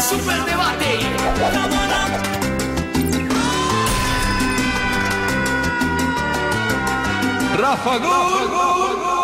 Superdebate. Rafa Gol.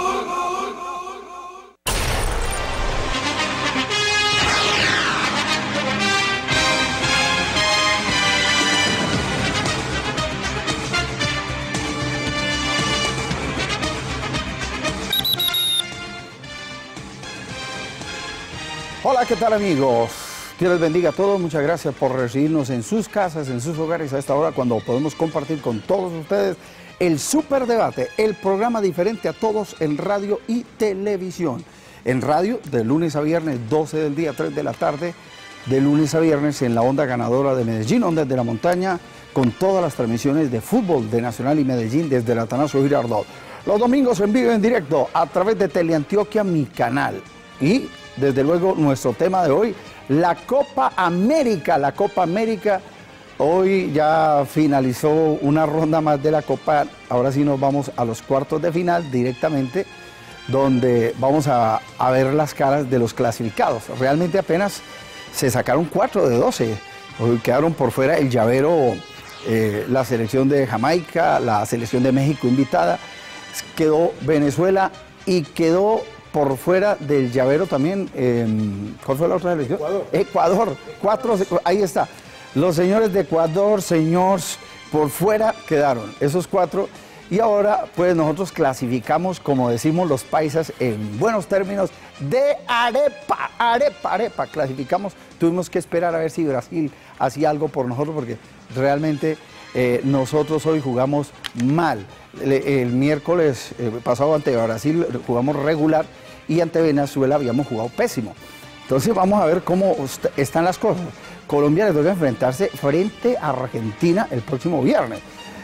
Hola, ¿qué tal, amigos? Dios les bendiga a todos, muchas gracias por recibirnos en sus casas, en sus hogares a esta hora cuando podemos compartir con todos ustedes el Superdebate, el programa diferente a todos en radio y televisión. En radio, de lunes a viernes, 12 del día, 3 de la tarde, de lunes a viernes en la onda ganadora de Medellín, Ondas de la Montaña, con todas las transmisiones de fútbol de Nacional y Medellín desde el Atanasio Girardot. Los domingos en vivo en directo a través de Teleantioquia, mi canal. Y, desde luego, nuestro tema de hoy, la Copa América. La Copa América, hoy ya finalizó una ronda más de la Copa, ahora sí nos vamos a los cuartos de final directamente, donde vamos a ver las caras de los clasificados. Realmente apenas se sacaron 4 de 12, hoy quedaron por fuera el llavero, la selección de Jamaica, la selección de México invitada, quedó Venezuela y quedó por fuera del llavero también, ¿cuál fue la otra selección? Ecuador, 4, ahí está. Los señores de Ecuador, señores, por fuera quedaron esos 4. Y ahora, pues nosotros clasificamos, como decimos los paisas, en buenos términos, de arepa, arepa. Clasificamos, tuvimos que esperar a ver si Brasil hacía algo por nosotros, porque realmente nosotros hoy jugamos mal. El miércoles pasado ante Brasil jugamos regular y ante Venezuela habíamos jugado pésimo. Entonces vamos a ver cómo están las cosas. Colombia le toca enfrentarse frente a Argentina el próximo viernes.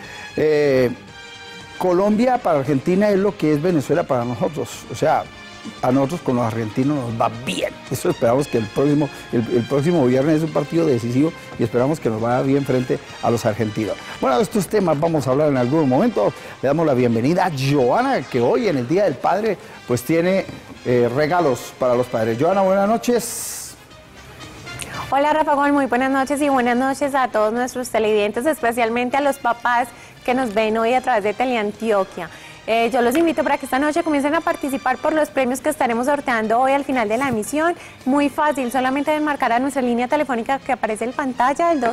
Colombia para Argentina es lo que es Venezuela para nosotros. O sea, a nosotros con los argentinos nos va bien. Eso esperamos que el próximo viernes es un partido decisivo y esperamos que nos vaya bien frente a los argentinos. Bueno, de estos temas vamos a hablar en algún momento. Le damos la bienvenida a Joana, que hoy en el Día del Padre pues tiene regalos para los padres. Joana, buenas noches. Hola, Rafa Gol, muy buenas noches y buenas noches a todos nuestros televidentes, especialmente a los papás que nos ven hoy a través de Teleantioquia. Yo los invito para que esta noche comiencen a participar por los premios que estaremos sorteando hoy al final de la emisión. Muy fácil, solamente deben marcar a nuestra línea telefónica que aparece en pantalla, el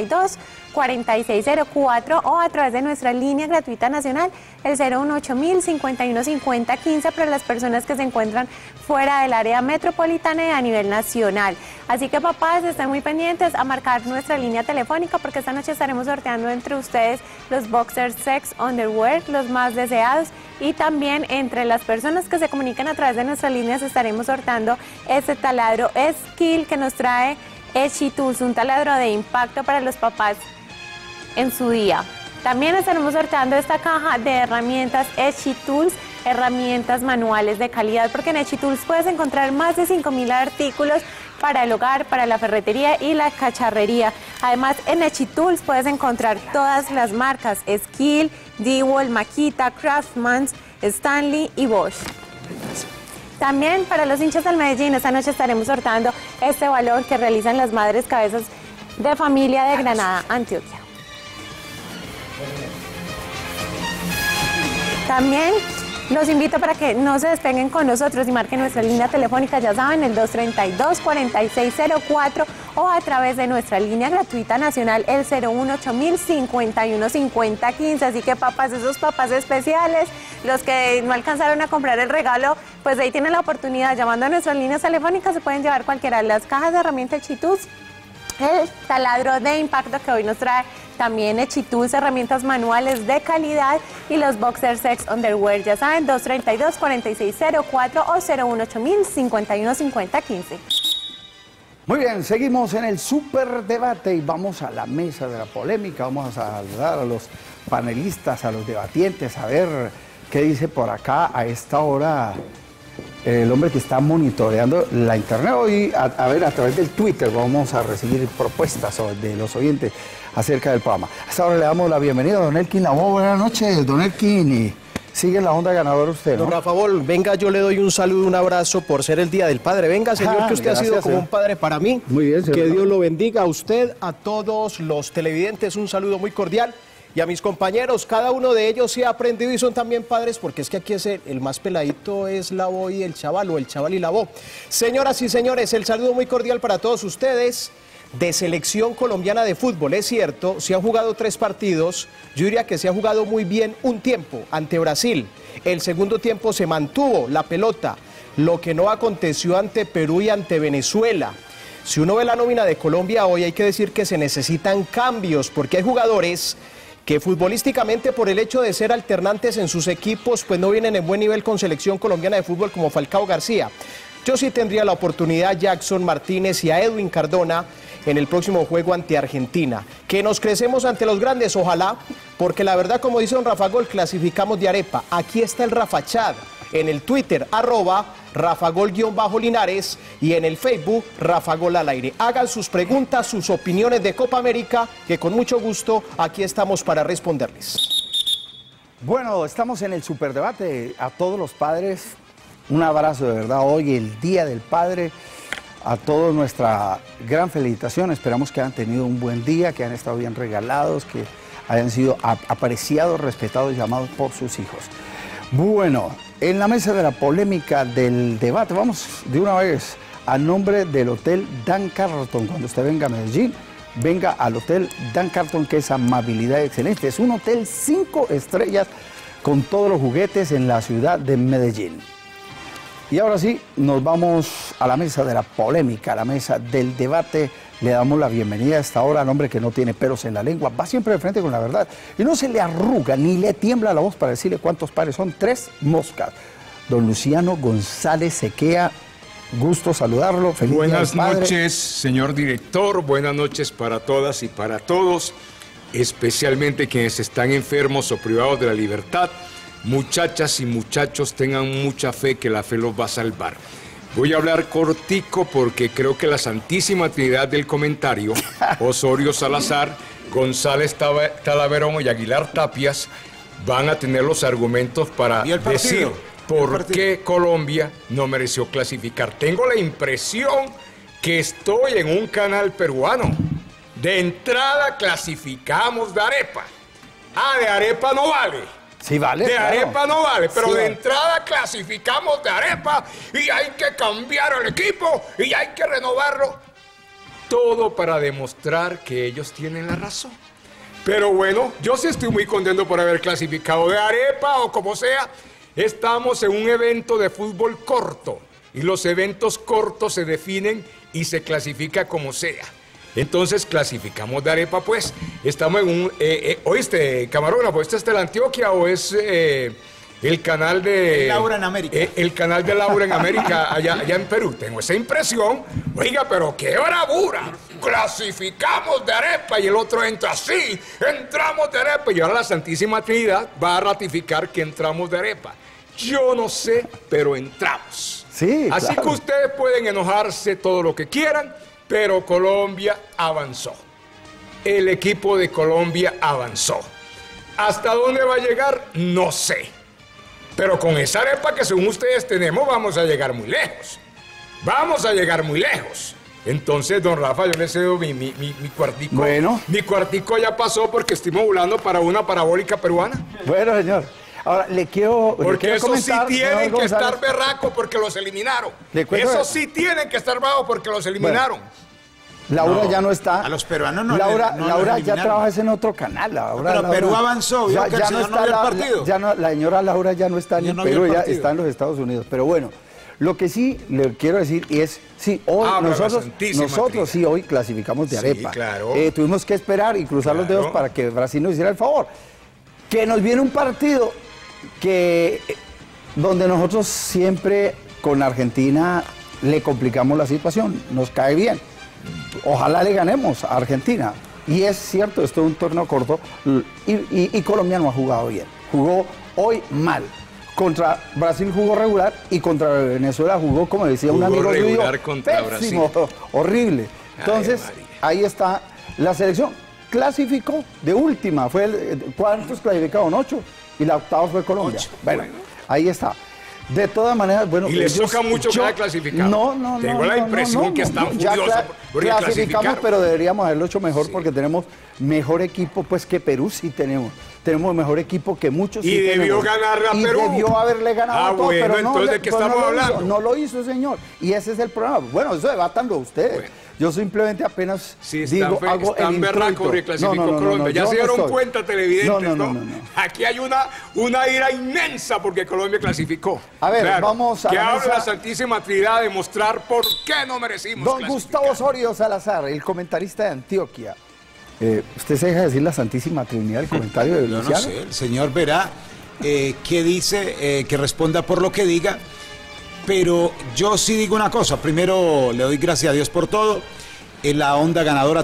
232-4604, o a través de nuestra línea gratuita nacional, el 018-051-5015, para las personas que se encuentran fuera del área metropolitana y a nivel nacional. Así que, papás, estén muy pendientes a marcar nuestra línea telefónica, porque esta noche estaremos sorteando entre ustedes los Boxer Sex Underwear, los más deseados, y también entre las personas que se comunican a través de nuestras líneas estaremos sorteando este taladro Skill que nos trae Echi Tools, un taladro de impacto para los papás en su día. También estaremos sorteando esta caja de herramientas Echi Tools, herramientas manuales de calidad, porque en Echi Tools puedes encontrar más de 5.000 artículos para el hogar, para la ferretería y la cacharrería. Además, en Echi Tools puedes encontrar todas las marcas Skill, DeWalt, Makita, Craftsman, Stanley y Bosch. También para los hinchas del Medellín, esta noche estaremos sorteando este balón que realizan las madres cabezas de familia de Granada, Antioquia. También los invito para que no se despeguen con nosotros y marquen nuestra línea telefónica, ya saben, el 232-4604, o a través de nuestra línea gratuita nacional, el 018-051-5015. Así que, papás, esos papás especiales, los que no alcanzaron a comprar el regalo, pues ahí tienen la oportunidad, llamando a nuestras líneas telefónicas, se pueden llevar cualquiera de las cajas de herramientas Echi Tools, el taladro de impacto que hoy nos trae también Echi Tools, herramientas manuales de calidad, y los Boxer Sex Underwear, ya saben, 232-4604 o 018-051-5015. Muy bien, seguimos en el Superdebate y vamos a la mesa de la polémica. Vamos a saludar a los panelistas, a los debatientes, a ver qué dice por acá a esta hora el hombre que está monitoreando la internet. Hoy, a ver, a través del Twitter vamos a recibir propuestas de los oyentes acerca del programa. Hasta ahora le damos la bienvenida a don Elkin Lavoe. Buenas noches, don Elkin. Y sigue en la onda ganadora usted, ¿no? Don Rafa Gol, venga, yo le doy un saludo, un abrazo por ser el Día del Padre. Venga, señor, que usted ha sido como un padre para mí. Muy bien, señor. Que Dios lo bendiga a usted, a todos los televidentes, un saludo muy cordial. Y a mis compañeros, cada uno de ellos sí ha aprendido y son también padres, porque es que aquí es el más peladito es la voz y el chaval, o el chaval y la voz. Señoras y señores, el saludo muy cordial para todos ustedes. De selección colombiana de fútbol, es cierto, se han jugado 3 partidos, yo diría que se ha jugado muy bien un tiempo ante Brasil, el segundo tiempo se mantuvo la pelota, lo que no aconteció ante Perú y ante Venezuela. Si uno ve la nómina de Colombia hoy hay que decir que se necesitan cambios, porque hay jugadores que futbolísticamente por el hecho de ser alternantes en sus equipos, pues no vienen en buen nivel con selección colombiana de fútbol como Falcao García. Yo sí tendría la oportunidad a Jackson Martínez y a Edwin Cardona en el próximo juego ante Argentina. Que nos crecemos ante los grandes, ojalá, porque la verdad, como dice don Rafa Gol, clasificamos de arepa. Aquí está el Rafa Chad, en el Twitter, @RafaGol_Linares y en el Facebook, Rafa Gol al aire. Hagan sus preguntas, sus opiniones de Copa América, que con mucho gusto aquí estamos para responderles. Bueno, estamos en el superdebate. A todos los padres, un abrazo de verdad hoy, el Día del Padre. A todos nuestra gran felicitación, esperamos que hayan tenido un buen día, que hayan estado bien regalados, que hayan sido apreciados, respetados y amados por sus hijos. Bueno, en la mesa de la polémica del debate, vamos de una vez a nombre del Hotel Dan Carlton. Cuando usted venga a Medellín, venga al Hotel Dan Carlton, que es amabilidad excelente. Es un hotel 5 estrellas con todos los juguetes en la ciudad de Medellín. Y ahora sí, nos vamos a la mesa de la polémica, a la mesa del debate. Le damos la bienvenida a esta hora al hombre que no tiene pelos en la lengua, va siempre de frente con la verdad y no se le arruga ni le tiembla la voz para decirle cuántos pares son, 3 moscas. Don Luciano González Sequea, gusto saludarlo. Feliz Buenas Día del Padre. noches, señor director, buenas noches para todas y para todos, especialmente quienes están enfermos o privados de la libertad. Muchachas y muchachos, tengan mucha fe que la fe los va a salvar. Voy a hablar cortico porque creo que la Santísima Trinidad del comentario, Osorio Salazar, González Talaverón y Aguilar Tapias, van a tener los argumentos para decir por qué Colombia no mereció clasificar. Tengo la impresión que estoy en un canal peruano. De entrada clasificamos de arepa. De arepa no vale. Sí, vale. De claro. arepa no vale, pero Sí, de vale. entrada clasificamos de arepa y hay que cambiar el equipo y hay que renovarlo. Todo para demostrar que ellos tienen la razón. Pero bueno, yo sí estoy muy contento por haber clasificado de arepa o como sea. Estamos en un evento de fútbol corto y los eventos cortos se definen y se clasifica como sea. Entonces clasificamos de arepa, pues. Estamos en un... ¿Oíste, camarógrafo? ¿Este es de la Antioquia o es el canal de... Laura en América. El canal de Laura en América, allá en Perú? Tengo esa impresión. Oiga, pero qué bravura. Clasificamos de arepa y el otro entra así. Entramos de arepa y ahora la Santísima Trinidad va a ratificar que entramos de arepa. Yo no sé, pero entramos. Sí, Así claro. que ustedes pueden enojarse todo lo que quieran, pero Colombia avanzó. El equipo de Colombia avanzó. ¿Hasta dónde va a llegar? No sé. Pero con esa arepa que según ustedes tenemos, vamos a llegar muy lejos. Vamos a llegar muy lejos. Entonces, don Rafa, yo le cedo mi cuartico. Bueno. Mi cuartico ya pasó porque estoy modulando para una parabólica peruana. Bueno, señor. Ahora, le quiero Porque quiero esos sí comentar, tienen señor que estar González. berracos porque los eliminaron. Le cuento- Esos sí tienen que estar bravos porque los eliminaron. Laura No, ya no está. a los peruanos no Laura, no los Laura ya eliminaron. trabaja en otro canal. Laura, Pero Laura- Perú avanzó, vio que el señor no vio el partido. la señora Laura ya no está en Ya el no vio Perú, el ya partido. está en los Estados Unidos. Pero bueno, lo que sí le quiero decir es, sí, hoy Habla la nosotros Santísima Trinidad. sí hoy clasificamos de Sí, arepa. claro. Tuvimos que esperar y cruzar los Claro. dedos para que Brasil nos hiciera el favor. Que nos viene un partido que donde nosotros siempre con Argentina le complicamos la situación, nos cae bien. Ojalá le ganemos a Argentina. Y es cierto, esto es un torneo corto y Colombia no ha jugado bien. Jugó hoy mal. Contra Brasil jugó regular y contra Venezuela jugó, como decía un Jugó amigo regular suyo, contra pésimo, horrible. Entonces, María. ahí está la selección. clasificó de última. ¿Cuántos clasificaron? 8. Y la octava fue Colombia. 8. Bueno, ahí está. De todas maneras, bueno... Y les toca mucho cada clasificado. No. Tengo la impresión que están furiosos por clasificamos, pero deberíamos haberlo hecho mejor porque tenemos mejor equipo pues que Perú sí tenemos. Tenemos mejor equipo que muchos. Y debió ganarle a Perú. Debió haberle ganado a todos, pero no, entonces, ¿de qué estamos hablando? No lo hizo, señor. Y ese es el problema. Bueno, eso debátanlo ustedes. Bueno. Yo simplemente apenas digo, hago el introito. Porque clasificó Colombia. Ya se dieron cuenta, televidentes, ¿no? Aquí hay una ira inmensa porque Colombia clasificó. A ver, vamos a que habla la Santísima Trinidad de mostrar por qué no merecimos Don Gustavo Osorio Salazar, el comentarista de Antioquia. ¿Usted se deja decir la Santísima Trinidad, el comentario de Luciano? Yo no sé, el señor verá qué dice, que responda por lo que diga. Pero yo sí digo una cosa, primero le doy gracias a Dios por todo. En la onda ganadora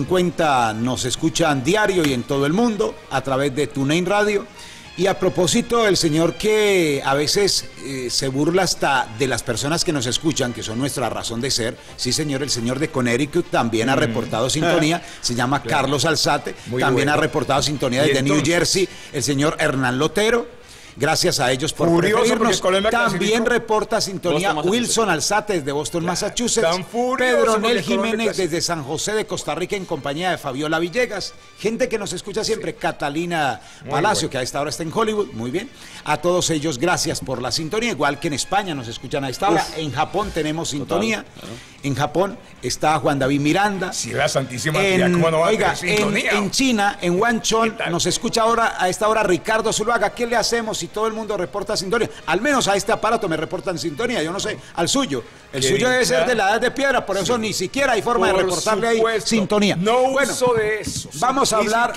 1350 nos escuchan diario y en todo el mundo a través de TuneIn Radio. Y a propósito, el señor que a veces se burla hasta de las personas que nos escuchan, que son nuestra razón de ser. Sí, señor, el señor de Connecticut también ha reportado sintonía, se llama Carlos Alzate, también ha reportado sintonía desde New Jersey, el señor Hernán Lotero. Gracias a ellos por preferirnos. También reporta sintonía Wilson Alzate desde Boston, Massachusetts. Pedro Nel Jiménez desde San José de Costa Rica en compañía de Fabiola Villegas. Gente que nos escucha siempre. Catalina Palacio, que a esta hora está en Hollywood. Muy bien. A todos ellos, gracias por la sintonía. Igual que en España nos escuchan a esta hora. En Japón tenemos sintonía. En Japón está Juan David Miranda. Sí, la Santísima Trinidad, ¿cómo no va a tener sintonía? En China, en Wanchon, nos escucha ahora a esta hora Ricardo Zuluaga. ¿Qué le hacemos si todo el mundo reporta sintonía? Al menos a este aparato me reportan sintonía, yo no sé, al suyo. El suyo debe ser de la edad de piedra, por eso ni siquiera hay forma de reportarle ahí sintonía. No uso de eso. Vamos a hablar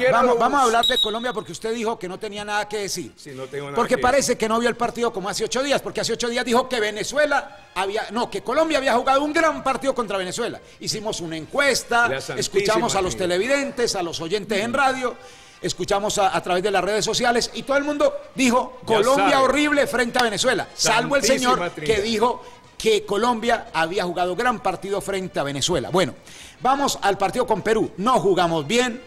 de Colombia porque usted dijo que no tenía nada que decir. Sí, no tengo nada porque que parece que no vio el partido como hace 8 días, porque hace 8 días dijo que que Colombia había jugado un gran partido contra Venezuela. Hicimos una encuesta, escuchamos a los televidentes, a los oyentes en radio, escuchamos a través de las redes sociales y todo el mundo dijo Colombia horrible frente a Venezuela, salvo el señor que dijo que Colombia había jugado gran partido frente a Venezuela. Bueno, vamos al partido con Perú. No jugamos bien,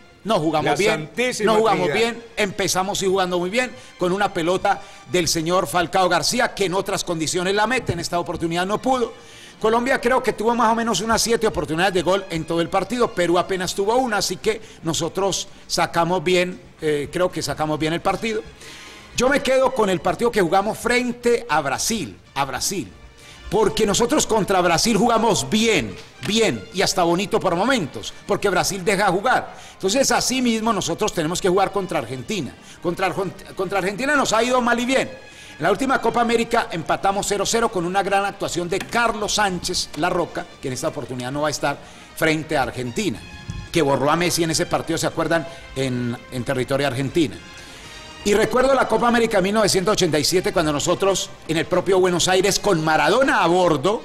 empezamos y jugando muy bien, con una pelota del señor Falcao García, que en otras condiciones la mete, en esta oportunidad no pudo. Colombia creo que tuvo más o menos unas 7 oportunidades de gol en todo el partido, Perú apenas tuvo una, así que nosotros sacamos bien, creo que sacamos bien el partido. Yo me quedo con el partido que jugamos frente a Brasil, porque nosotros contra Brasil jugamos bien, y hasta bonito por momentos, porque Brasil deja jugar. Entonces, así mismo nosotros tenemos que jugar contra Argentina. Contra Argentina nos ha ido mal y bien. En la última Copa América empatamos 0-0 con una gran actuación de Carlos Sánchez La Roca, que en esta oportunidad no va a estar frente a Argentina, que borró a Messi en ese partido, ¿se acuerdan? En territorio argentino. Y recuerdo la Copa América 1987, cuando nosotros en el propio Buenos Aires, con Maradona a bordo,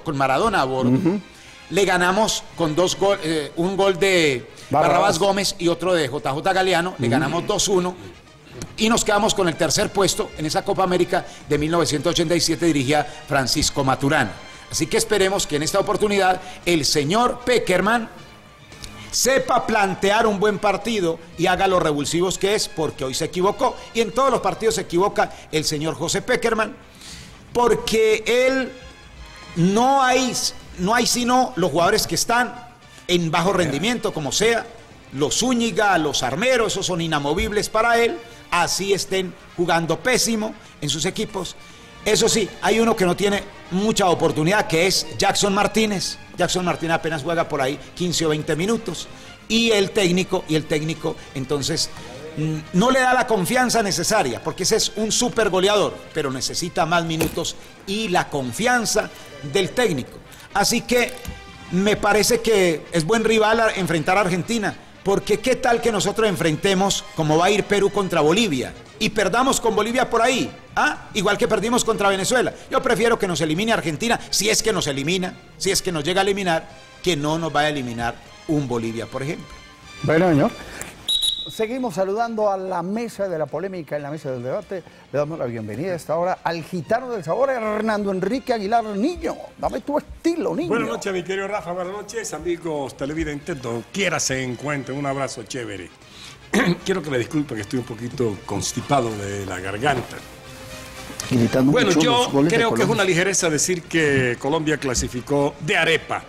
le ganamos con un gol de Barrabás Gómez y otro de JJ Galeano, le ganamos 2-1 y nos quedamos con el tercer puesto en esa Copa América de 1987, dirigía Francisco Maturana. Así que esperemos que en esta oportunidad el señor Pekerman sepa plantear un buen partido y haga los revulsivos que es, porque hoy se equivocó y en todos los partidos se equivoca el señor José Pekerman, porque él no hay sino los jugadores que están en bajo rendimiento, como sea, los Zúñiga, los Armeros, esos son inamovibles para él, así estén jugando pésimo en sus equipos. Eso sí, hay uno que no tiene mucha oportunidad, que es Jackson Martínez. Jackson Martínez apenas juega por ahí 15 o 20 minutos. Y el técnico entonces no le da la confianza necesaria, porque ese es un súper goleador, pero necesita más minutos y la confianza del técnico. Así que me parece que es buen rival a enfrentar a Argentina, porque qué tal que nosotros enfrentemos como va a ir Perú contra Bolivia y perdamos con Bolivia por ahí, igual que perdimos contra Venezuela. Yo prefiero que nos elimine Argentina, si es que nos elimina, si es que nos llega a eliminar, que no nos vaya a eliminar un Bolivia, por ejemplo. Bueno, señor. seguimos saludando a la mesa de la polémica, en la mesa del debate. Le damos la bienvenida a esta hora al gitano del sabor, Hernando Enrique Aguilar. Niño, dame tu estilo, niño. Buenas noches, mi querido Rafa. Buenas noches, amigos televidentes. Donde quiera se encuentren. Un abrazo chévere. Quiero que me disculpen que estoy un poquito constipado de la garganta. Bueno, yo creo que es una ligereza decir que Colombia clasificó de arepa.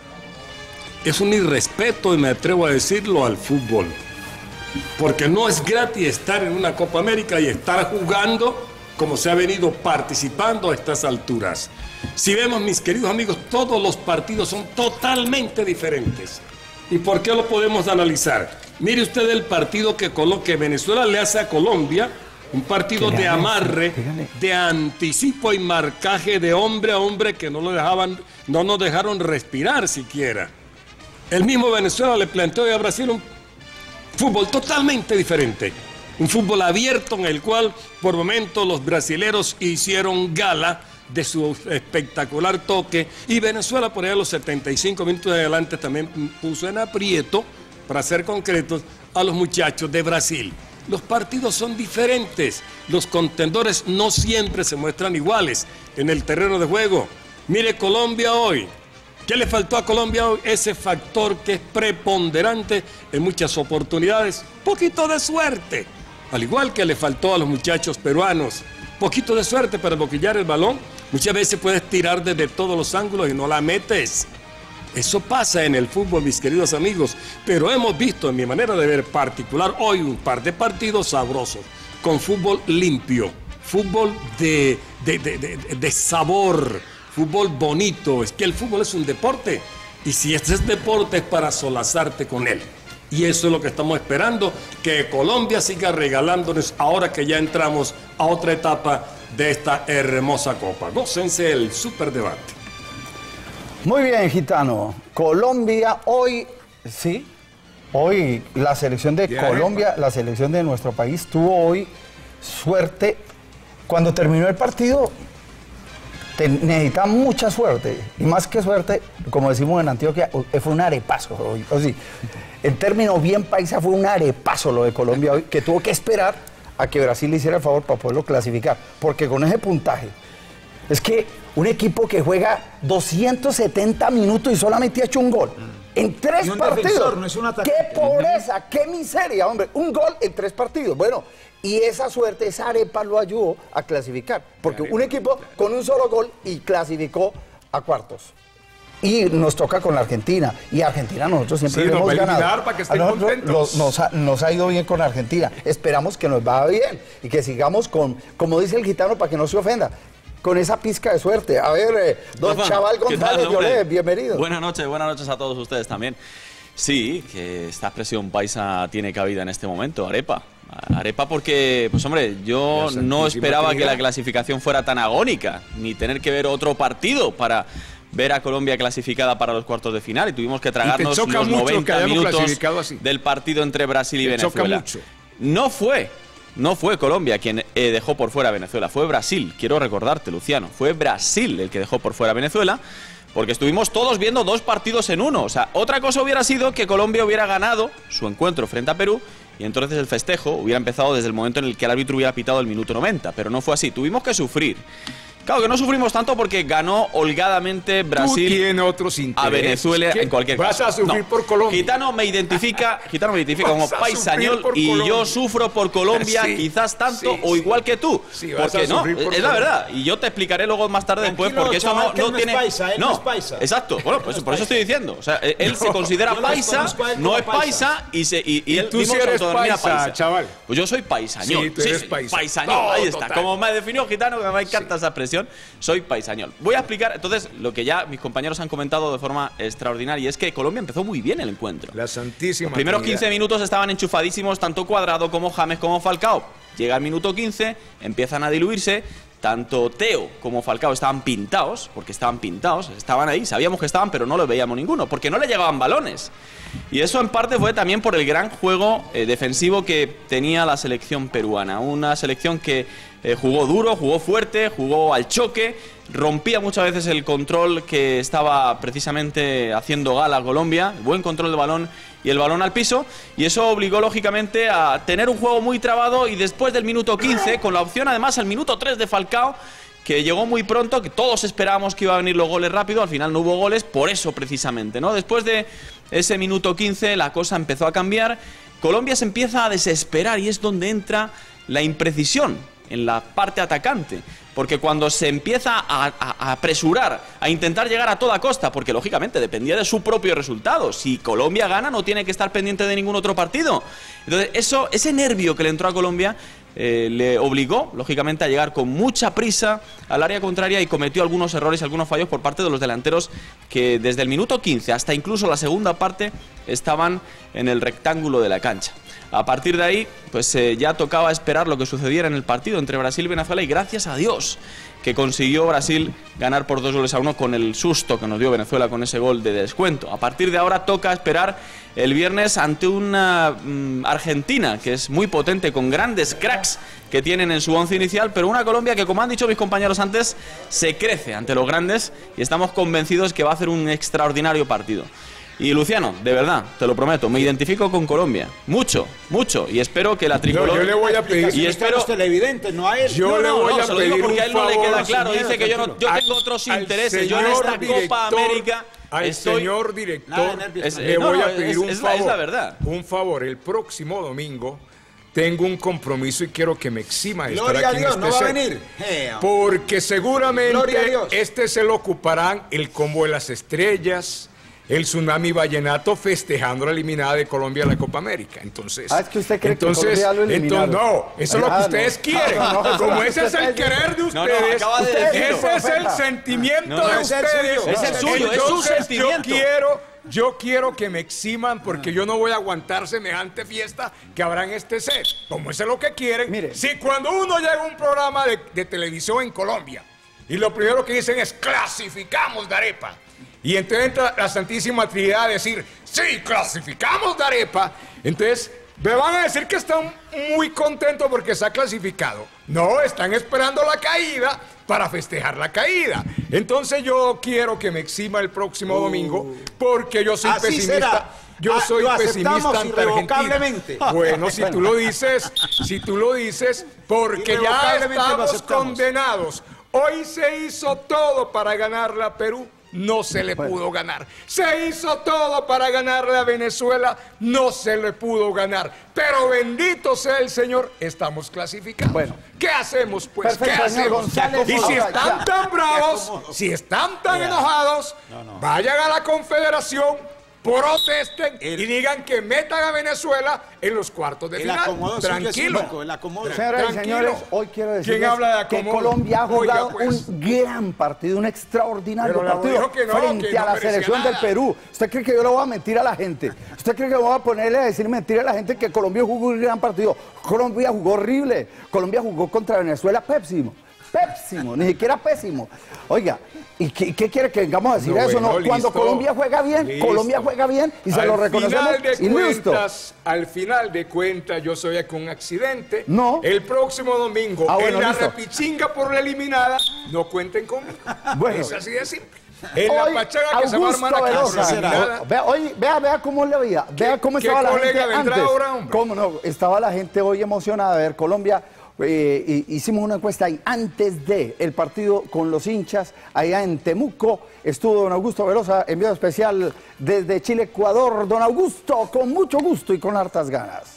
Es un irrespeto, y me atrevo a decirlo, al fútbol. Porque no es gratis estar en una Copa América y estar jugando como se ha venido participando a estas alturas. Si vemos, mis queridos amigos, todos los partidos son totalmente diferentes. ¿Y por qué lo podemos analizar? Mire usted el partido que Venezuela le hace a Colombia, un partido de amarre, de anticipo y marcaje de hombre a hombre que no nos dejaron respirar siquiera. El mismo Venezuela le planteó a Brasil un fútbol totalmente diferente. Un fútbol abierto en el cual por momentos los brasileros hicieron gala de su espectacular toque, y Venezuela por ahí a los 75 minutos de adelante también puso en aprieto, para ser concretos, a los muchachos de Brasil. Los partidos son diferentes, los contendores no siempre se muestran iguales en el terreno de juego. Mire Colombia hoy. ¿Qué le faltó a Colombia hoy? Ese factor que es preponderante en muchas oportunidades. Poquito de suerte. Al igual que le faltó a los muchachos peruanos. Poquito de suerte para boquillar el balón. Muchas veces puedes tirar desde todos los ángulos y no la metes. Eso pasa en el fútbol, mis queridos amigos. Pero hemos visto, en mi manera de ver particular, hoy un par de partidos sabrosos. Con fútbol limpio. Fútbol de sabor. Fútbol bonito. Es que el fútbol es un deporte, y si este es deporte es para solazarte con él, y eso es lo que estamos esperando, que Colombia siga regalándonos ahora que ya entramos a otra etapa de esta hermosa copa. Gócense el superdebate. Muy bien, gitano. Colombia hoy, sí, hoy la selección de Colombia, la selección de nuestro país tuvo hoy suerte. Cuando terminó el partido necesitaba mucha suerte, y más que suerte, como decimos en Antioquia, fue un arepazo hoy. O sí, en términos bien paisa, fue un arepazo lo de Colombia hoy, que tuvo que esperar a que Brasil le hiciera el favor para poderlo clasificar, porque con ese puntaje, es que un equipo que juega 270 minutos y solamente ha hecho un gol en 3 partidos. Defensor, no es un ataque. ¡Qué pobreza! ¡Qué miseria, hombre! Un gol en 3 partidos. Bueno, y esa suerte, esa arepa lo ayudó a clasificar. Porque un equipo con un solo gol y clasificó a cuartos. Y nos toca con la Argentina. Y Argentina nosotros siempre hemos ganado. Para que estén contentos. Nos ha ido bien con Argentina. Esperamos que nos vaya bien y que sigamos con, como dice el gitano, para que no se ofenda, con esa pizca de suerte. A ver, don Rafa, Chaval González Lloré, bienvenido. Buenas noches a todos ustedes también. Sí, que esta expresión paisa tiene cabida en este momento, arepa. Arepa porque, pues hombre, yo no esperaba que la clasificación fuera tan agónica, ni tener que ver otro partido para ver a Colombia clasificada para los cuartos de final, y tuvimos que tragarnos los 90 minutos del partido entre Brasil y Venezuela. No fue Colombia quien dejó por fuera a Venezuela, fue Brasil. Quiero recordarte, Luciano, fue Brasil el que dejó por fuera a Venezuela, porque estuvimos todos viendo 2 partidos en uno. O sea, otra cosa hubiera sido que Colombia hubiera ganado su encuentro frente a Perú, y entonces el festejo hubiera empezado desde el momento en el que el árbitro hubiera pitado el minuto 90, pero no fue así, tuvimos que sufrir. Claro que no sufrimos tanto porque ganó holgadamente Brasil a Venezuela en cualquier caso. Vas a sufrir por Colombia. Gitano me identifica como paisañol, y yo sufro por Colombia quizás tanto o igual que tú. Porque no, es la verdad. Y yo te explicaré luego más tarde después, porque eso no tiene... No es paisa. Exacto. Bueno, pues por eso estoy diciendo. O sea, él se considera paisa, no es paisa, y él mismo se autodenomina paisa. Chaval. Pues yo soy paisañol. Sí, tú eres paisa. Paisañol, ahí está. Como me definió Gitano, que me encanta esa expresión. Soy paisañol. Voy a explicar entonces lo que ya mis compañeros han comentado de forma extraordinaria, y es que Colombia empezó muy bien el encuentro. La santísima. Los primeros 15 minutos estaban enchufadísimos tanto Cuadrado como James como Falcao. Llega el minuto 15, empiezan a diluirse. Tanto Teo como Falcao estaban pintados, porque estaban pintados, estaban ahí, sabíamos que estaban, pero no los veíamos ninguno, porque no le llegaban balones. Y eso en parte fue también por el gran juego defensivo que tenía la selección peruana, una selección que jugó duro, jugó fuerte, jugó al choque, rompía muchas veces el control que estaba precisamente haciendo gala Colombia, buen control de balón y el balón al piso, y eso obligó lógicamente a tener un juego muy trabado, y después del minuto 15, con la opción además al minuto 3 de Falcao, que llegó muy pronto, que todos esperábamos que iba a venir los goles rápido, al final no hubo goles, por eso precisamente, ¿no? Después de ese minuto 15 la cosa empezó a cambiar, Colombia se empieza a desesperar y es donde entra la imprecisión en la parte atacante, porque cuando se empieza a apresurar, a intentar llegar a toda costa, porque lógicamente dependía de su propio resultado, si Colombia gana no tiene que estar pendiente de ningún otro partido, entonces ese nervio que le entró a Colombia le obligó, lógicamente, a llegar con mucha prisa al área contraria y cometió algunos errores y algunos fallos por parte de los delanteros que desde el minuto 15 hasta incluso la segunda parte estaban en el rectángulo de la cancha. A partir de ahí, pues ya tocaba esperar lo que sucediera en el partido entre Brasil y Venezuela, y gracias a Dios que consiguió Brasil ganar por 2-1 con el susto que nos dio Venezuela con ese gol de descuento. A partir de ahora toca esperar el viernes ante una Argentina que es muy potente, con grandes cracks que tienen en su once inicial, pero una Colombia que, como han dicho mis compañeros antes, se crece ante los grandes, y estamos convencidos que va a hacer un extraordinario partido. Y Luciano, de verdad, te lo prometo, me identifico con Colombia, mucho, mucho, y espero que la tricolor... Yo le voy a pedir... Y espero... los televidentes, no a él. Yo le voy a se lo pedir digo porque a él no le queda claro, señor, dice que yo tengo otros intereses, yo en esta Copa América estoy... Señor director, le voy a pedir un favor. Es la verdad. Un favor, el próximo domingo tengo un compromiso y quiero que me exima de estar aquí en este no va a set, venir. porque seguramente este se lo ocuparán el Combo de las Estrellas, el Tsunami Vallenato, festejando la eliminada de Colombia a la Copa América. Entonces, es que usted cree que Colombia lo eliminaron. No, eso es lo que ustedes quieren. Como ese es el querer de ustedes, ese es el sentimiento de ustedes. Es el suyo, es su sentimiento. Yo quiero que me eximan, porque yo no voy a aguantar semejante fiesta que habrá en este set. Como eso es lo que quieren. Mire. Si cuando uno llega a un programa de televisión en Colombia y lo primero que dicen es clasificamos de arepa, y entonces entra la Santísima Trinidad a decir, sí, clasificamos de arepa, entonces me van a decir que están muy contentos porque se ha clasificado. No, están esperando la caída para festejar la caída. Entonces yo quiero que me exima el próximo domingo, porque yo soy pesimista. Será. Yo soy pesimista ante irrevocablemente. Bueno, si tú lo dices, porque ya estamos condenados. Hoy se hizo todo para ganarle a Perú, no se le pudo ganar. Se hizo todo para ganarle a Venezuela, no se le pudo ganar. Pero bendito sea el Señor, estamos clasificados. Bueno. ¿Qué hacemos, pues? Perfecto, ¿Qué señor hacemos? González. Y si Ahora, están tan bravos, si están tan enojados, vayan a la Confederación, protesten y digan que metan a Venezuela en los cuartos de final. Tranquilo. Señoras y señores, hoy quiero decirles ¿Quién habla de que acomodo? Colombia ha jugado Oiga, pues. un gran partido, un extraordinario Pero le partido dijo que no, frente que a no la merecía selección nada. del Perú. ¿Usted cree que yo le voy a mentir a la gente? ¿Usted cree que voy a ponerle a decir mentira a la gente que Colombia jugó un gran partido? Colombia jugó horrible. Colombia jugó contra Venezuela pésimo, ni siquiera pésimo. Oiga, ¿y qué quiere que vengamos a decir eso? Bueno, No, cuando listo. Colombia juega bien, Listo. Colombia juega bien y se lo reconocemos y listo. Al final de cuentas, yo soy aquí un accidente. No. El próximo domingo, bueno, en la listo. repichinga por la eliminada, no cuenten conmigo. Bueno. Es así de simple. En la Hoy, pachanga que se va a armar aquí por la eliminada. Vea cómo le veía, vea cómo ¿Qué estaba la gente colega vendrá antes. ahora, hombre? ¿Cómo no? Estaba la gente hoy emocionada de ver Colombia. Hicimos una encuesta ahí antes de el partido con los hinchas allá en Temuco. Estuvo don Augusto Velosa, enviado especial desde Chile, Ecuador. Don Augusto, con mucho gusto y con hartas ganas.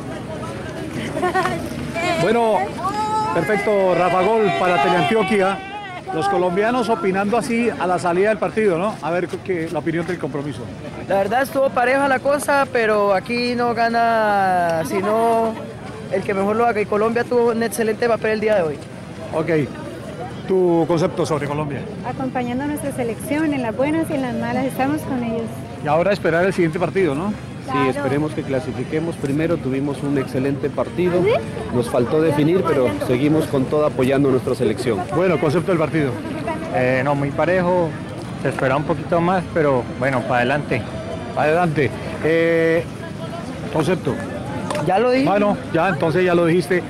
Bueno, perfecto, Rafa Gol para Teleantioquia. Los colombianos opinando así a la salida del partido, ¿no? A ver la opinión del compromiso. La verdad estuvo pareja la cosa, pero aquí no gana sino el que mejor lo haga. Y Colombia tuvo un excelente papel el día de hoy. Ok, tu concepto sobre Colombia. Acompañando a nuestra selección en las buenas y en las malas, estamos con ellos. Y ahora esperar el siguiente partido, ¿no? Claro. Sí, esperemos que clasifiquemos. Primero tuvimos un excelente partido, nos faltó definir, pero seguimos con todo apoyando a nuestra selección. Bueno, concepto del partido. No, muy parejo, se espera un poquito más, pero bueno, para adelante. Adelante. Concepto. Ya lo dije. Bueno, ya, entonces ya lo dijiste.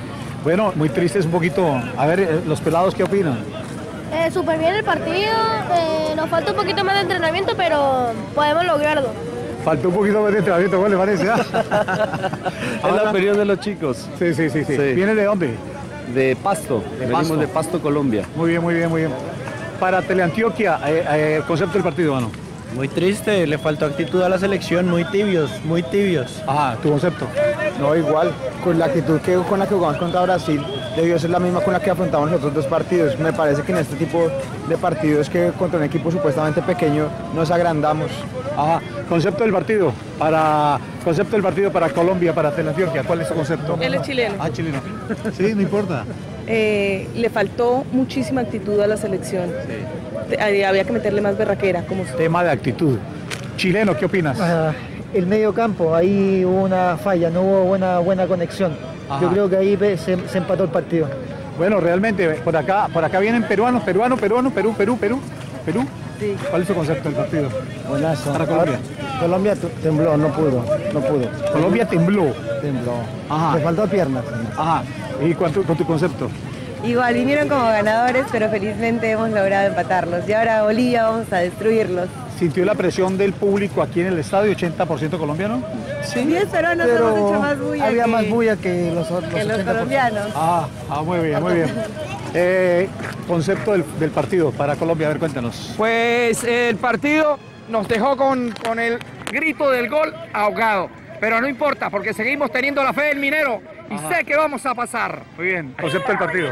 Bueno, muy triste es un poquito. A ver, los pelados, ¿qué opinan? Súper bien el partido, nos falta un poquito más de entrenamiento, pero podemos lograrlo. Faltó un poquito más de entrenamiento, ¿cuál le parece? Es la opinión de los chicos. Sí. ¿Viene de dónde? De Pasto. Venimos de Pasto, Colombia. Muy bien. Para Teleantioquia, el concepto del partido, mano. Muy triste, le faltó actitud a la selección, muy tibios. Ajá, ¿tu concepto? No, igual, con la actitud con la que jugamos contra Brasil, debió ser la misma con la que afrontamos los otros dos partidos. Me parece que en este tipo de partidos que contra un equipo supuestamente pequeño nos agrandamos. Ajá, concepto del partido para Colombia, para Teleantioquia, ¿cuál es su concepto? Él es chileno. Ah, chileno. Sí, no importa. Le faltó muchísima actitud a la selección. Había que meterle más berraquera. Tema de actitud. Chileno, ¿qué opinas? El medio campo, ahí hubo una falla, no hubo buena conexión. Ajá. Yo creo que ahí se empató el partido. Bueno, realmente, por acá vienen peruanos, Perú. Sí. ¿Cuál es su concepto del partido? Buenazo. Para Colombia. Colombia tembló, no pudo. Colombia tembló. Ajá. Le faltó piernas. Ajá. ¿Y con tu concepto? Igual vinieron como ganadores, pero felizmente hemos logrado empatarlos. Y ahora Bolivia vamos a destruirlos. ¿Sintió la presión del público aquí en el estadio, 80% colombiano? Sí, 10 peruanos hemos hecho más bulla. Había más bulla que los colombianos. Muy bien. Concepto del partido para Colombia, a ver, cuéntanos. Pues el partido nos dejó con el grito del gol ahogado, pero no importa porque seguimos teniendo la fe del Minero y sé que vamos a pasar. Muy bien, concepto del partido.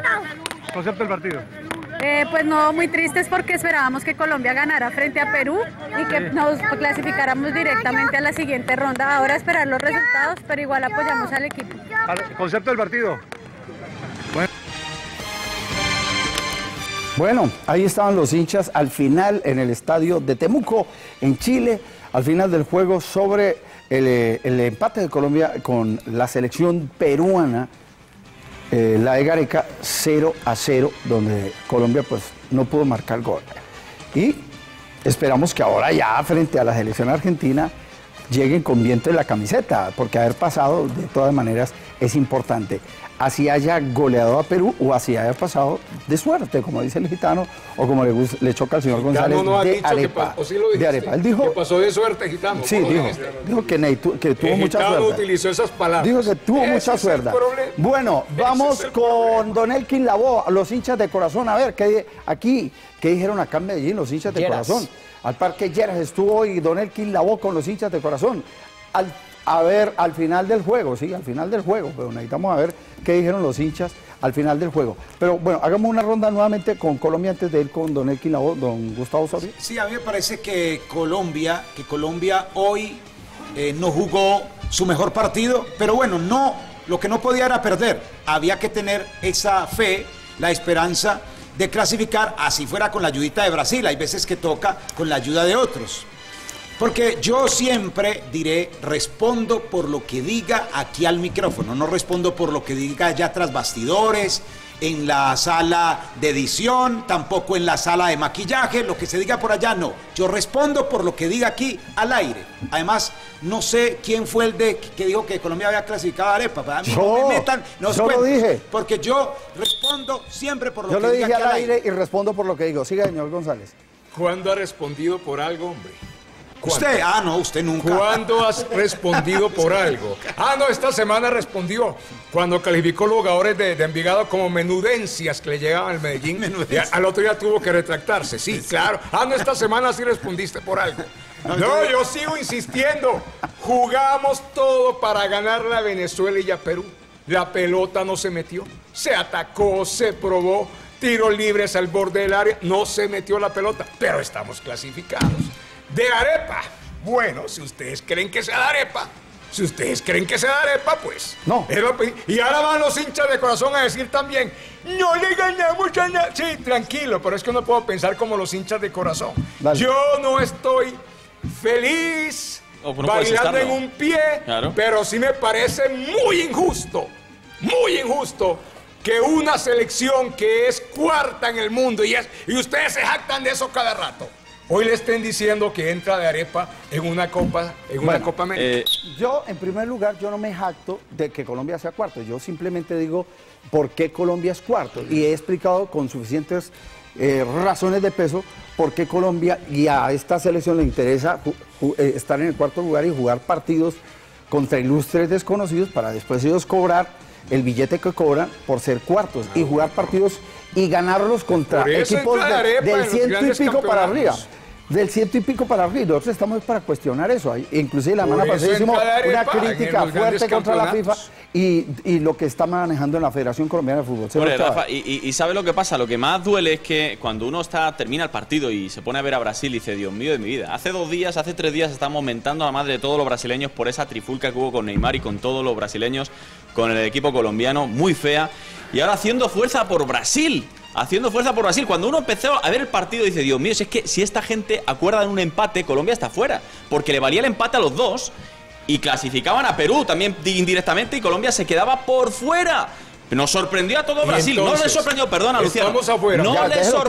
Pues no, muy tristes porque esperábamos que Colombia ganara frente a Perú y que nos clasificáramos directamente a la siguiente ronda. Ahora esperar los resultados, pero igual apoyamos al equipo. Concepto del partido. Bueno, ahí estaban los hinchas al final en el estadio de Temuco, en Chile, al final del juego sobre el empate de Colombia con la selección peruana, la de Gareca, 0-0, donde Colombia pues no pudo marcar gol. Y esperamos que ahora ya frente a la selección argentina lleguen con viento en la camiseta, porque haber pasado de todas maneras es importante. Así haya goleado a Perú o así haya pasado de suerte, como dice el gitano, o como le choca al señor González, de arepa. De arepa. Él dijo que pasó de suerte, gitano. Sí, dijo que tuvo mucha suerte. El gitano utilizó esas palabras. Dijo que tuvo mucha suerte. Bueno, vamos con Don Elkin Lavoe, los hinchas de corazón. A ver, ¿qué dijeron acá en Medellín los hinchas de corazón? Al Parque Lleras estuvo hoy Don Elkin Lavoe con los hinchas de corazón. Al final del juego, pero necesitamos a ver qué dijeron los hinchas al final del juego. Pero bueno, hagamos una ronda nuevamente con Colombia antes de ir con Don Elkin Lavoe, don Gustavo Soria. Sí, a mí me parece que Colombia hoy no jugó su mejor partido, pero bueno, lo que no podía era perder. Había que tener esa fe, la esperanza de clasificar, así fuera con la ayudita de Brasil. Hay veces que toca con la ayuda de otros. Porque yo siempre diré, respondo por lo que diga aquí al micrófono, no respondo por lo que diga allá tras bastidores, en la sala de edición, tampoco en la sala de maquillaje, lo que se diga por allá no. Yo respondo por lo que diga aquí al aire. Además, no sé quién fue el que dijo que Colombia había clasificado a arepa. A mí no me metan, yo lo dije. Porque yo respondo siempre por lo que diga aquí al aire. Yo lo dije al aire y respondo por lo que digo. Siga, señor González. ¿Cuándo ha respondido por algo, hombre? ¿Usted? No, usted nunca. ¿Cuándo has respondido por algo? No, esta semana respondió. Cuando calificó los jugadores de Envigado como menudencias que le llegaban al Medellín. Al otro día tuvo que retractarse. Sí, claro. No, esta semana sí respondiste por algo. No, yo sigo insistiendo. Jugamos todo para ganarle a Venezuela y a Perú. La pelota no se metió. Se atacó, se probó. Tiros libres al borde del área. No se metió la pelota. Pero estamos clasificados. De arepa. Bueno, si ustedes creen que sea de arepa, pues. No. Y ahora van los hinchas de corazón a decir también, no le ganamos a nada. Sí, tranquilo, pero es que no puedo pensar como los hinchas de corazón. Dale. Yo no estoy feliz bailando en un pie, claro. Pero sí me parece muy injusto que una selección que es cuarta en el mundo y ustedes se jactan de eso cada rato. hoy le estén diciendo que entra de arepa en una Copa, Copa América. Yo, en primer lugar, yo no me jacto de que Colombia sea cuarto. Yo simplemente digo por qué Colombia es cuarto. Y he explicado con suficientes razones de peso por qué Colombia y a esta selección le interesa estar en el cuarto lugar y jugar partidos contra ilustres desconocidos para después ellos cobrar el billete que cobran por ser cuartos y jugar partidos y ganarlos contra equipos del 100 y pico para arriba. Del 100 y pico para arriba. Nosotros estamos para cuestionar eso. Inclusive la semana pasada hicimos una crítica fuerte contra la FIFA y lo que está manejando en la Federación Colombiana de Fútbol. Bueno, Rafa, y ¿sabe lo que pasa? Lo que más duele es que cuando uno termina el partido y se pone a ver a Brasil y dice, Dios mío de mi vida, hace 2 días, hace 3 días estamos mentando a la madre de todos los brasileños por esa trifulca que hubo con Neymar y con todos los brasileños, con el equipo colombiano, muy fea, y ahora haciendo fuerza por Brasil. Haciendo fuerza por Brasil. Cuando uno empezó a ver el partido dice, Dios mío, si es que si esta gente acuerdan un empate, Colombia está fuera, porque le valía el empate a los dos y clasificaban a Perú también indirectamente y Colombia se quedaba por fuera. Nos sorprendió a todo Brasil. Entonces, no les sorprendió, perdona, Luciano. No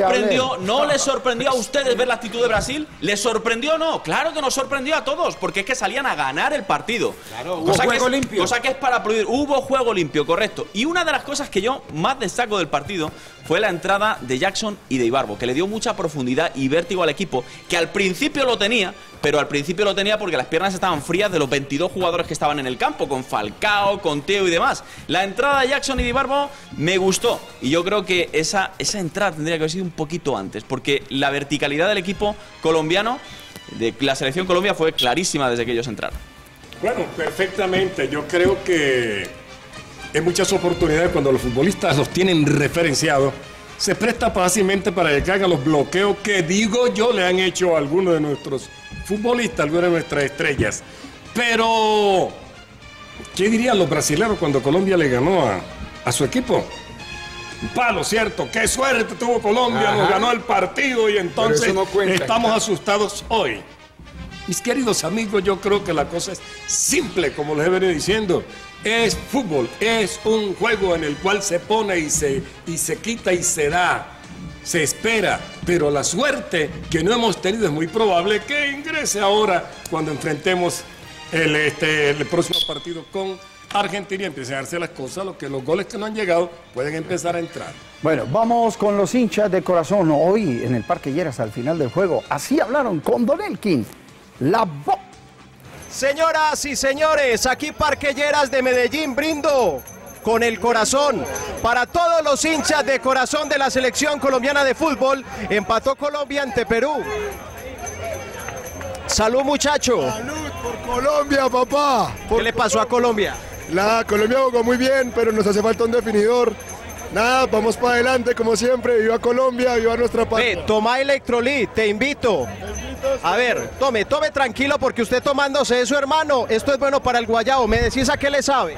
les sorprendió a ustedes ver la actitud de Brasil. ¿Les sorprendió o no? Claro que nos sorprendió a todos, porque es que salían a ganar el partido. Claro, hubo juego limpio. Cosa que es para aplaudir. Hubo juego limpio, correcto. Y una de las cosas que yo más destaco del partido fue la entrada de Jackson y de Ibarbo, que le dio mucha profundidad y vértigo al equipo, que al principio lo tenía, pero al principio lo tenía porque las piernas estaban frías de los 22 jugadores que estaban en el campo, con Falcao, con Teo y demás. La entrada de Jackson y de Ibarbo me gustó, y yo creo que esa entrada tendría que haber sido un poquito antes, porque la verticalidad del equipo colombiano, de la selección Colombia, fue clarísima desde que ellos entraron. Bueno, perfectamente. Yo creo que en muchas oportunidades cuando los futbolistas los tienen referenciados, se presta fácilmente para que hagan los bloqueos que, digo yo, le han hecho a algunos de nuestros futbolistas, algunas de nuestras estrellas. Pero, ¿qué dirían los brasileños cuando Colombia le ganó a su equipo? Un palo, ¿cierto? ¡Qué suerte tuvo Colombia! Ajá. Nos ganó el partido y entonces estamos asustados hoy. Mis queridos amigos, yo creo que la cosa es simple, como les he venido diciendo. Es fútbol, es un juego en el cual se pone y se quita y se da, se espera, pero la suerte que no hemos tenido es muy probable que ingrese ahora cuando enfrentemos el próximo partido con Argentina y empiecen a darse las cosas, los goles que no han llegado pueden empezar a entrar. Bueno, vamos con los hinchas de corazón hoy en el Parque Lleras al final del juego. Así hablaron con Don Elkin, la voz. Señoras y señores, aquí Parque Lleras de Medellín, brindo con el corazón para todos los hinchas de corazón de la selección colombiana de fútbol. Empató Colombia ante Perú. Salud, muchacho. Salud por Colombia, papá. ¿Qué le pasó a Colombia? Colombia jugó muy bien, pero nos hace falta un definidor. Nada, vamos para adelante como siempre. Viva Colombia, viva nuestra patria. Toma Electrolit, te invito. A ver, tome tranquilo porque usted tomándose eso, hermano, esto es bueno para el guayabo. ¿Me decís a qué le sabe?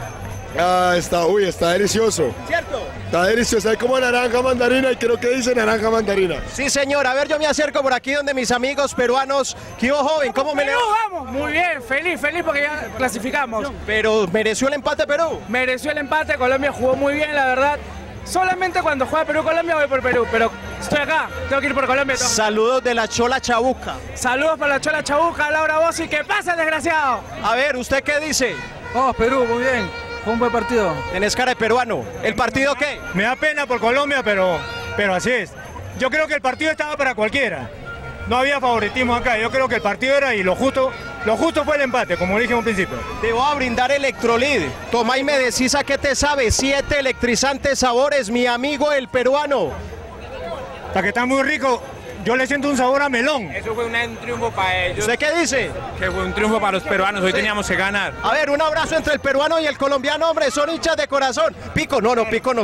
Está delicioso. ¿Cierto? Está delicioso, hay como naranja mandarina y creo que dice naranja mandarina. Sí, señor, a ver, yo me acerco por aquí donde mis amigos peruanos. ¿Qué hubo, joven? ¿Cómo me le va? Vamos, muy bien, feliz porque ya clasificamos. Pero, ¿mereció el empate Perú? Mereció el empate, Colombia jugó muy bien, la verdad. Solamente cuando juega Perú-Colombia voy por Perú, pero estoy acá, tengo que ir por Colombia. Saludos de la Chola Chabuca. Saludos para la Chola Chabuca, Laura Bossi, ¿qué pasa, desgraciado? A ver, ¿usted qué dice? Vamos, Perú, muy bien, fue un buen partido. Tenés cara de peruano, ¿el partido qué? Me da pena por Colombia, pero así es. Yo creo que el partido estaba para cualquiera. No había favoritismo acá, yo creo que el partido era y lo justo fue el empate, como dije en un principio. Te voy a brindar Electrolit. Toma y me decís a qué te sabe. 7 electrizantes sabores, mi amigo el peruano. Hasta que está muy rico, yo le siento un sabor a melón. Eso fue un triunfo para ellos. ¿Usted qué dice? Que fue un triunfo para los peruanos, hoy teníamos que ganar. A ver, un abrazo entre el peruano y el colombiano, hombre, son hinchas de corazón. Pico. No.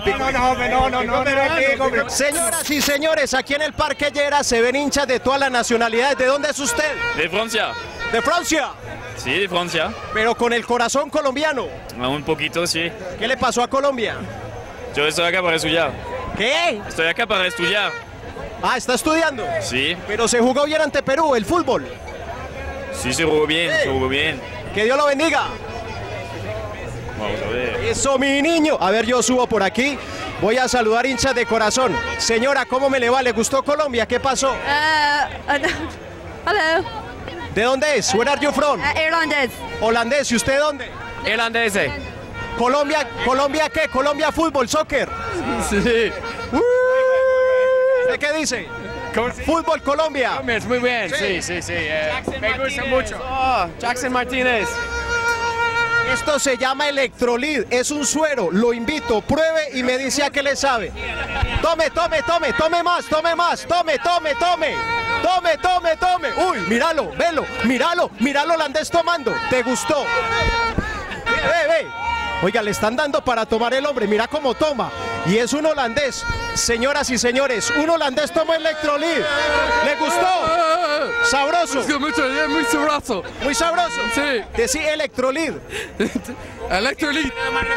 Señoras y señores, aquí en el Parque Lleras se ven hinchas de todas las nacionalidades. ¿De dónde es usted? De Francia. ¿De Francia? Sí, de Francia. Pero con el corazón colombiano. Un poquito, sí. ¿Qué le pasó a Colombia? Yo estoy acá para estudiar. ¿Qué? Estoy acá para estudiar. Ah, ¿está estudiando? Sí. Pero se jugó bien ante Perú, el fútbol. Sí, se jugó bien, se jugó bien. Que Dios lo bendiga. Vamos a ver. Eso, mi niño. A ver, yo subo por aquí. Voy a saludar hinchas de corazón. Señora, ¿cómo me le va? ¿Le gustó Colombia? ¿Qué pasó? Hello. ¿De dónde es? Where are you from? Irlandés. Holandés. ¿Y usted dónde? Irlandés. Colombia, ¿Colombia qué? Colombia fútbol, soccer. Sí. ¿Usted qué dice? Fútbol Colombia. Colombia, muy bien, sí. Me gusta mucho. Jackson Martínez. Esto se llama Electrolit, es un suero, lo invito, pruebe y me dice a qué le sabe. Tome más, tome. Uy, míralo, velo, míralo holandés tomando, ¿te gustó? Ve. Oiga, le están dando para tomar el hombre, mira cómo toma. Y es un holandés. Señoras y señores, un holandés toma Electrolit. ¿Le gustó? ¿Sabroso? Muy sabroso. ¿Muy sabroso? Sí. Decí Electrolit. Electrolit.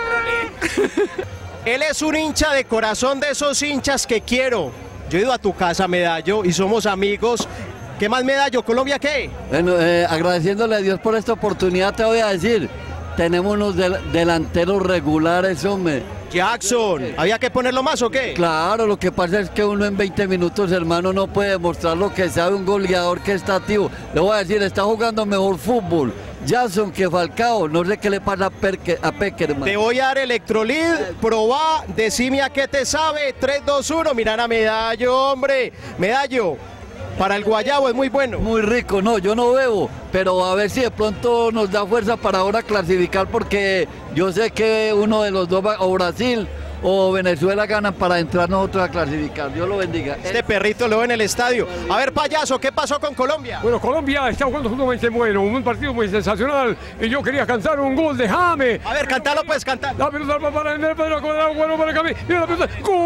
Él es un hincha de corazón, de esos hinchas que quiero. Yo he ido a tu casa, Medallo, y somos amigos. ¿Qué más, Medallo? ¿Colombia qué? Bueno, agradeciéndole a Dios por esta oportunidad, te voy a decir, tenemos unos delanteros regulares, hombre. Jackson, ¿había que ponerlo más o qué? Claro, lo que pasa es que uno en 20 minutos, hermano, no puede demostrar lo que sabe un goleador que está activo. Le voy a decir, está jugando mejor fútbol Jackson que Falcao, no sé qué le pasa a Peckerman. Te voy a dar Electrolit, probá, decime a qué te sabe, 3, 2, 1, miran a Medallo, hombre, Medallo. Para el guayabo es muy bueno. Muy rico, no, yo no bebo, pero a ver si de pronto nos da fuerza para ahora clasificar, porque yo sé que uno de los dos, o Brasil o Venezuela, ganan para entrar nosotros a clasificar. Dios lo bendiga. Este perrito lo ve en el estadio. A ver, payaso, ¿qué pasó con Colombia? Bueno, Colombia está jugando sumamente bueno, un partido muy sensacional, y yo quería cantar un gol de James. A ver, cantalo pues, cantalo. La pelota va para el Pedro Cuadrado, bueno para Camilo, mira la pelota, ¡gol!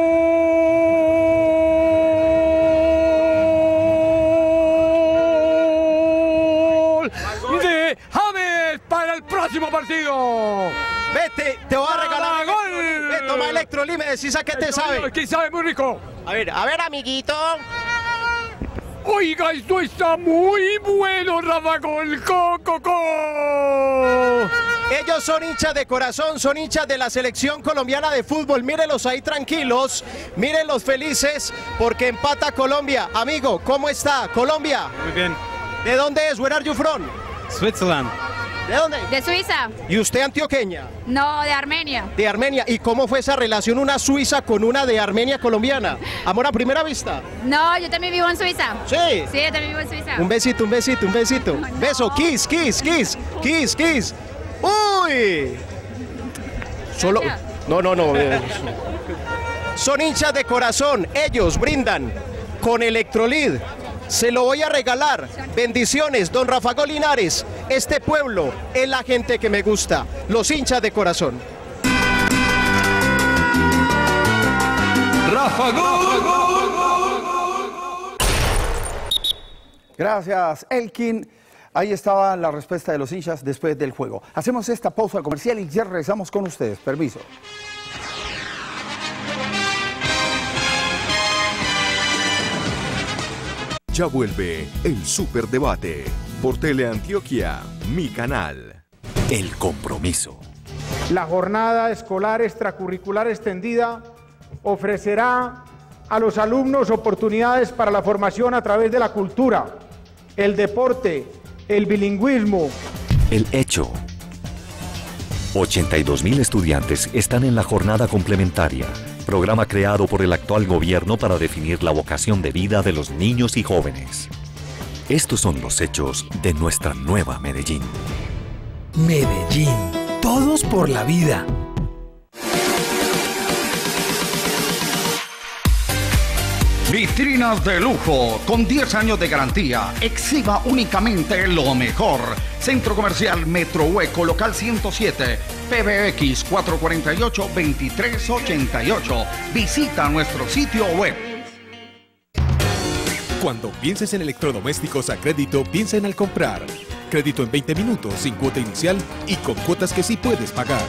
De James para el próximo partido. Vete, te voy a regalar gol. Ve, toma Electrolit, me decís a qué te sabe. Aquí sabe muy rico. A ver, amiguito. Oiga, esto está muy bueno, Rafa Gol. Ellos son hinchas de corazón, son hinchas de la selección colombiana de fútbol. Mírenlos ahí tranquilos, mírenlos felices, porque empata Colombia. Amigo, ¿cómo está Colombia? Muy bien. ¿De dónde es? Where are you from? Switzerland. ¿De dónde? De Suiza. ¿Y usted antioqueña? No, de Armenia. De Armenia. ¿Y cómo fue esa relación, una suiza con una de Armenia colombiana? ¿Amor a primera vista? No, yo también vivo en Suiza. ¿Sí? Sí, yo también vivo en Suiza. Un besito. No. Beso, kiss. ¡Uy! Solo... No. Son hinchas de corazón. Ellos brindan con Electrolit. Se lo voy a regalar. Bendiciones, don Rafa Gol Linares. Este pueblo es la gente que me gusta. Los hinchas de corazón. Rafa Gol. Gracias, Elkin. Ahí estaba la respuesta de los hinchas después del juego. Hacemos esta pausa comercial y ya regresamos con ustedes. Permiso. Ya vuelve el Superdebate por Teleantioquia, mi canal. El compromiso. La jornada escolar extracurricular extendida ofrecerá a los alumnos oportunidades para la formación a través de la cultura, el deporte, el bilingüismo. El hecho. 82.000 estudiantes están en la jornada complementaria, programa creado por el actual gobierno para definir la vocación de vida de los niños y jóvenes. Estos son los hechos de nuestra nueva Medellín. Medellín, todos por la vida. Vitrinas de lujo, con 10 años de garantía. Exhiba únicamente lo mejor. Centro Comercial Metro Hueco, local 107, PBX 448-2388. Visita nuestro sitio web. Cuando pienses en electrodomésticos a crédito, piensa en al comprar. Crédito en 20 minutos, sin cuota inicial y con cuotas que sí puedes pagar.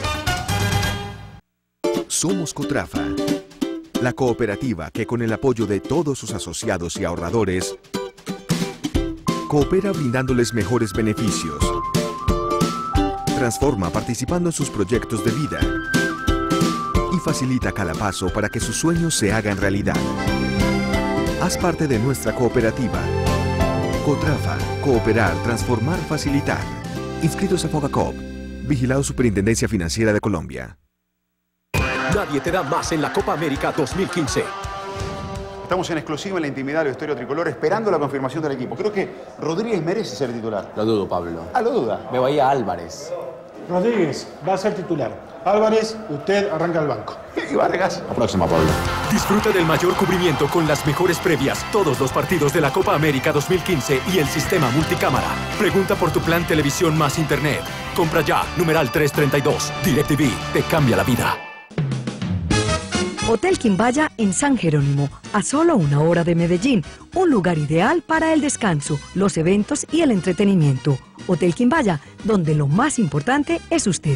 Somos Cotrafa, la cooperativa que con el apoyo de todos sus asociados y ahorradores coopera brindándoles mejores beneficios, transforma participando en sus proyectos de vida y facilita cada paso para que sus sueños se hagan realidad. Haz parte de nuestra cooperativa. Cotrafa, cooperar, transformar, facilitar. Inscritos a Fogacop. Vigilado Superintendencia Financiera de Colombia. Nadie te da más en la Copa América 2015. Estamos en exclusiva en la intimidad de la historia tricolor esperando la confirmación del equipo. Creo que Rodríguez merece ser titular. Lo dudo, Pablo. Ah, lo duda. Me voy a Álvarez. Rodríguez va a ser titular. Álvarez, usted arranca el banco. Y Vargas. La próxima, Pablo. Disfruta del mayor cubrimiento con las mejores previas, todos los partidos de la Copa América 2015 y el sistema multicámara. Pregunta por tu plan televisión más internet. Compra ya, numeral 332. DirecTV, te cambia la vida. Hotel Quimbaya en San Jerónimo, a solo 1 hora de Medellín. Un lugar ideal para el descanso, los eventos y el entretenimiento. Hotel Quimbaya, donde lo más importante es usted.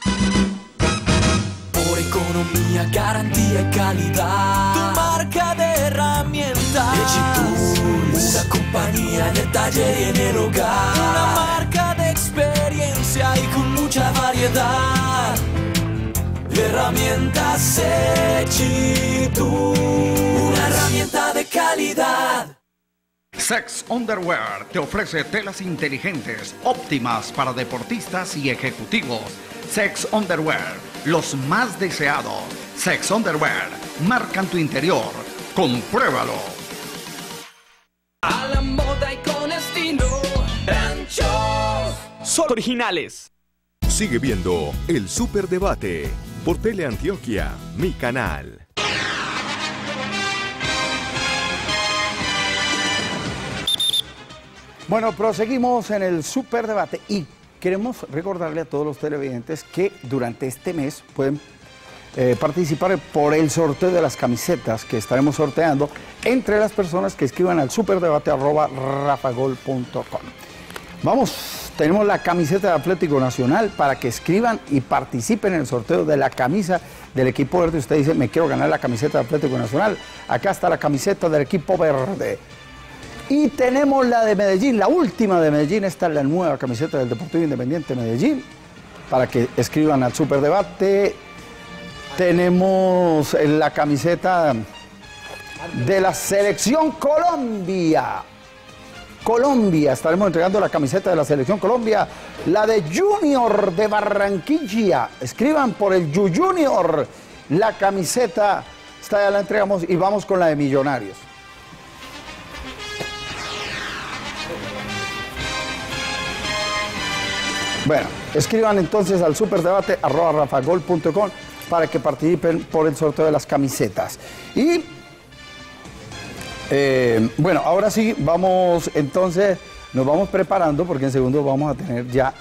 Por economía, garantía y calidad. Tu marca de herramientas. Tools, una compañía en el taller y en el hogar. Una marca de experiencia y con mucha variedad. Herramientas Echitu, una herramienta de calidad. Sex Underwear te ofrece telas inteligentes, óptimas para deportistas y ejecutivos. Sex Underwear, los más deseados. Sex Underwear, marcan tu interior. Compruébalo. A la moda y con estilo. Ranchos. Son originales. Sigue viendo El Superdebate por Teleantioquia, mi canal. Bueno, proseguimos en el Superdebate y queremos recordarle a todos los televidentes que durante este mes pueden participar por el sorteo de las camisetas que estaremos sorteando entre las personas que escriban al superdebate@rafagol.com. Vamos, tenemos la camiseta de Atlético Nacional para que escriban y participen en el sorteo de la camisa del equipo verde. Usted dice, me quiero ganar la camiseta de Atlético Nacional. Acá está la camiseta del equipo verde. Y tenemos la de Medellín, la última de Medellín. Esta es la nueva camiseta del Deportivo Independiente Medellín. Para que escriban al Superdebate. Tenemos la camiseta de la Selección Colombia. Colombia, estaremos entregando la camiseta de la Selección Colombia, la de Junior de Barranquilla. Escriban por el Junior, la camiseta, esta ya la entregamos y vamos con la de Millonarios. Bueno, escriban entonces al superdebate@rafagol.com para que participen por el sorteo de las camisetas. Y bueno, ahora sí, vamos entonces, nos vamos preparando porque en segundos vamos a tener ya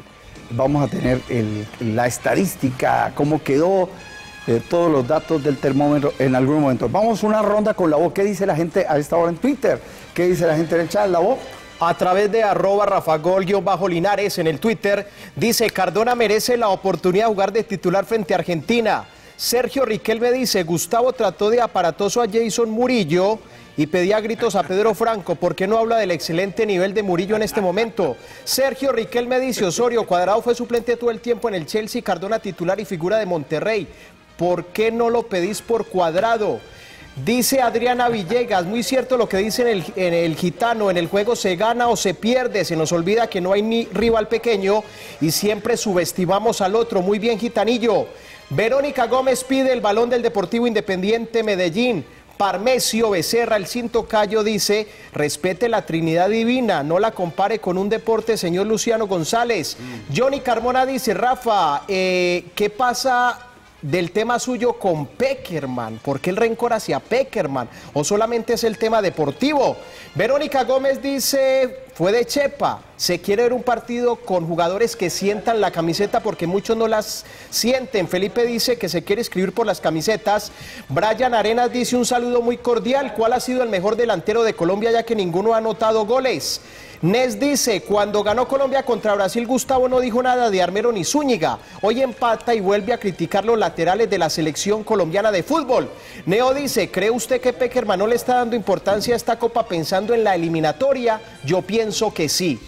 la estadística, cómo quedó, todos los datos del termómetro en algún momento. Vamos una ronda con la voz. ¿Qué dice la gente a esta hora en Twitter? ¿Qué dice la gente en el chat? La voz. A través de @Rafagol_Linares en el Twitter, dice Cardona merece la oportunidad de jugar de titular frente a Argentina. Sergio Riquelme dice, Gustavo trató de aparatoso a Jason Murillo y pedía gritos a Pedro Franco. ¿Por qué no habla del excelente nivel de Murillo en este momento? Sergio Riquelme dice, Osorio, Cuadrado fue suplente todo el tiempo en el Chelsea, Cardona titular y figura de Monterrey. ¿Por qué no lo pedís por Cuadrado? Dice Adriana Villegas, muy cierto lo que dice en el gitano, en el juego se gana o se pierde, se nos olvida que no hay ni rival pequeño y siempre subestimamos al otro. Muy bien, gitanillo. Verónica Gómez pide el balón del Deportivo Independiente Medellín. Parmesio Becerra, el Cinto Cayo, dice, respete la Trinidad Divina, no la compare con un deporte, señor Luciano González. Johnny Carmona dice, Rafa, ¿qué pasa del tema suyo con Pekerman? ¿Por qué el rencor hacia Pekerman? ¿O solamente es el tema deportivo? Verónica Gómez dice, fue de chepa, se quiere ver un partido con jugadores que sientan la camiseta porque muchos no las sienten. Felipe dice que se quiere escribir por las camisetas. Brian Arenas dice un saludo muy cordial, ¿cuál ha sido el mejor delantero de Colombia ya que ninguno ha anotado goles? Nes dice, cuando ganó Colombia contra Brasil, Gustavo no dijo nada de Armero ni Zúñiga. Hoy empata y vuelve a criticar los laterales de la selección colombiana de fútbol. Neo dice, ¿cree usted que Pekerman no le está dando importancia a esta copa pensando en la eliminatoria? Yo pienso que sí.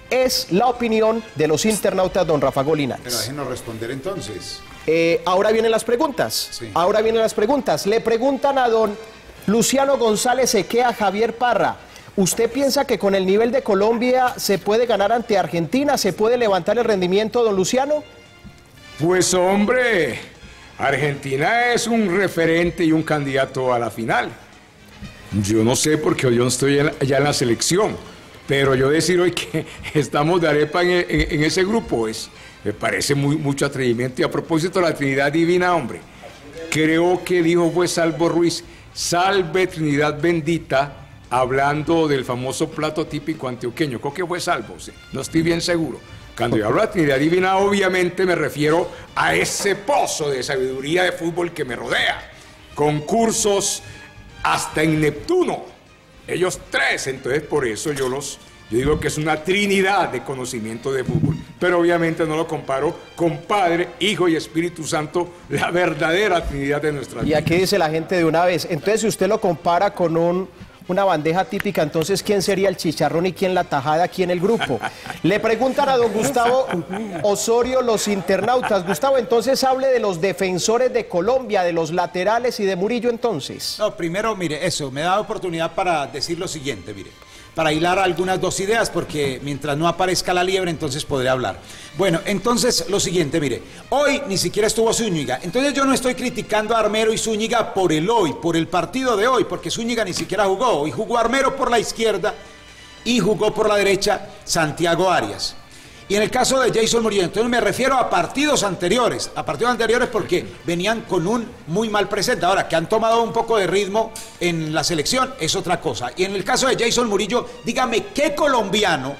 es la opinión de los internautas, don Rafa Linares. Pero déjenos responder entonces. Ahora vienen las preguntas. Sí. Ahora vienen las preguntas. Le preguntan a don Luciano González Equea, Javier Parra. ¿Usted piensa que con el nivel de Colombia se puede ganar ante Argentina? ¿Se puede levantar el rendimiento, don Luciano? Pues hombre, Argentina es un referente y un candidato a la final. Yo no sé porque yo no estoy ya en la selección, pero yo decir hoy que estamos de arepa en ese grupo me parece mucho atrevimiento. Y a propósito de la Trinidad Divina, hombre, creo que dijo fue Salvo Ruiz, salve Trinidad bendita, hablando del famoso plato típico antioqueño. Creo que fue Salvo, sí, no estoy bien seguro. Cuando yo hablo de la Trinidad Divina, obviamente me refiero a ese pozo de sabiduría de fútbol que me rodea. Concursos hasta en Neptuno, ellos tres. Entonces por eso yo digo que es una trinidad de conocimiento de fútbol. Pero obviamente no lo comparo con Padre, Hijo y Espíritu Santo, la verdadera trinidad de nuestra vida. Y aquí dice la gente de una vez, entonces si usted lo compara con una bandeja típica, entonces ¿quién sería el chicharrón y quién la tajada aquí en el grupo? Le preguntan a don Gustavo Osorio los internautas. Gustavo, entonces hable de los defensores de Colombia, de los laterales y de Murillo entonces. No, primero, mire, me da oportunidad para decir lo siguiente, mire, para hilar algunas dos ideas, porque mientras no aparezca la liebre, entonces podré hablar. Bueno, entonces lo siguiente, mire, hoy ni siquiera estuvo Zúñiga, entonces yo no estoy criticando a Armero y Zúñiga por el hoy, por el partido de hoy, porque Zúñiga ni siquiera jugó, y jugó Armero por la izquierda y jugó por la derecha Santiago Arias. Y en el caso de Jason Murillo, entonces me refiero a partidos anteriores porque venían con un muy mal presente. Ahora, que han tomado un poco de ritmo en la selección es otra cosa. Y en el caso de Jason Murillo, dígame, ¿qué colombiano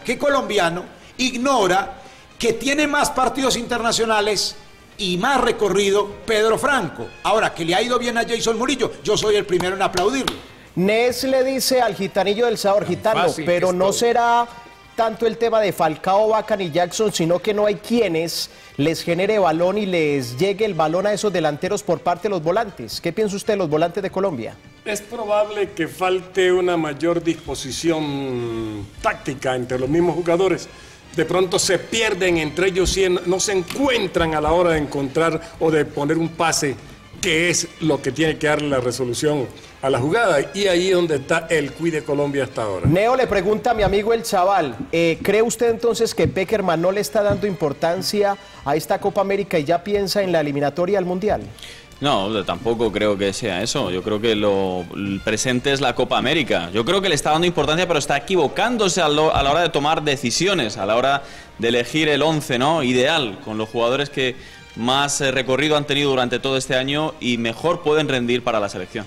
ignora que tiene más partidos internacionales y más recorrido Pedro Franco? Ahora, que le ha ido bien a Jason Murillo, yo soy el primero en aplaudirlo. Nes le dice al gitanillo del sabor, gitano, pero no será tanto el tema de Falcao, Bacán y Jackson, sino que no hay quienes les genere balón y les llegue el balón a esos delanteros por parte de los volantes. ¿Qué piensa usted de los volantes de Colombia? Es probable que falte una mayor disposición táctica entre los mismos jugadores. De pronto se pierden entre ellos y no se encuentran a la hora de encontrar o de poner un pase, que es lo que tiene que darle la resolución a la jugada, y ahí es donde está el cuid de Colombia hasta ahora. Neo le pregunta a mi amigo el Chaval, ¿cree usted entonces que Pekerman no le está dando importancia a esta Copa América y ya piensa en la eliminatoria al Mundial? No, tampoco creo que sea eso. Yo creo que el presente es la Copa América. Yo creo que le está dando importancia, pero está equivocándose a la hora de tomar decisiones, a la hora de elegir el 11, ¿no?, ideal, con los jugadores que más recorrido han tenido durante todo este año y mejor pueden rendir para la selección.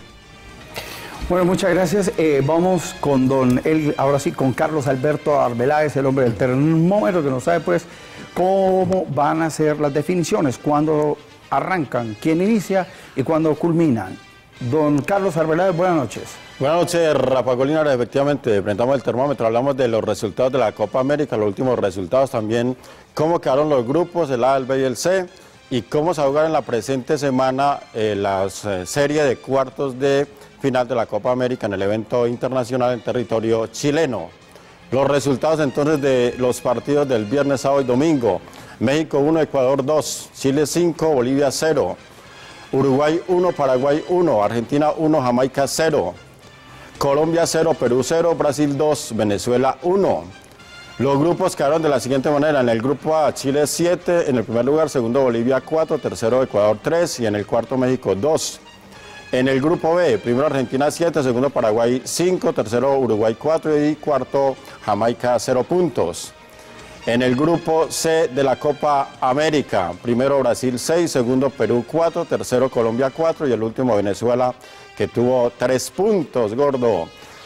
Bueno, muchas gracias. Vamos con ahora sí, con Carlos Alberto Arbeláez, el hombre del termómetro, que nos sabe pues cómo van a ser las definiciones, cuándo arrancan, quién inicia y cuándo culminan. Don Carlos Arbeláez, buenas noches. Buenas noches, Rafa Linares. Efectivamente, enfrentamos el termómetro, hablamos de los resultados de la Copa América, los últimos resultados también, cómo quedaron los grupos, el A, el B y el C, y cómo se va a jugar en la presente semana la serie de cuartos de final de la Copa América en el evento internacional en territorio chileno. Los resultados entonces de los partidos del viernes, sábado y domingo: México 1, Ecuador 2, Chile 5, Bolivia 0, Uruguay 1, Paraguay 1, Argentina 1, Jamaica 0, Colombia 0, Perú 0, Brasil 2, Venezuela 1. Los grupos quedaron de la siguiente manera: en el grupo A, Chile 7, en el primer lugar; segundo, Bolivia 4, tercero, Ecuador 3 y en el cuarto, México 2. En el grupo B, primero Argentina 7, segundo Paraguay 5, tercero Uruguay 4 y cuarto Jamaica 0 puntos. En el grupo C de la Copa América, primero Brasil 6, segundo Perú 4, tercero Colombia 4 y el último Venezuela, que tuvo 3 puntos, gordo.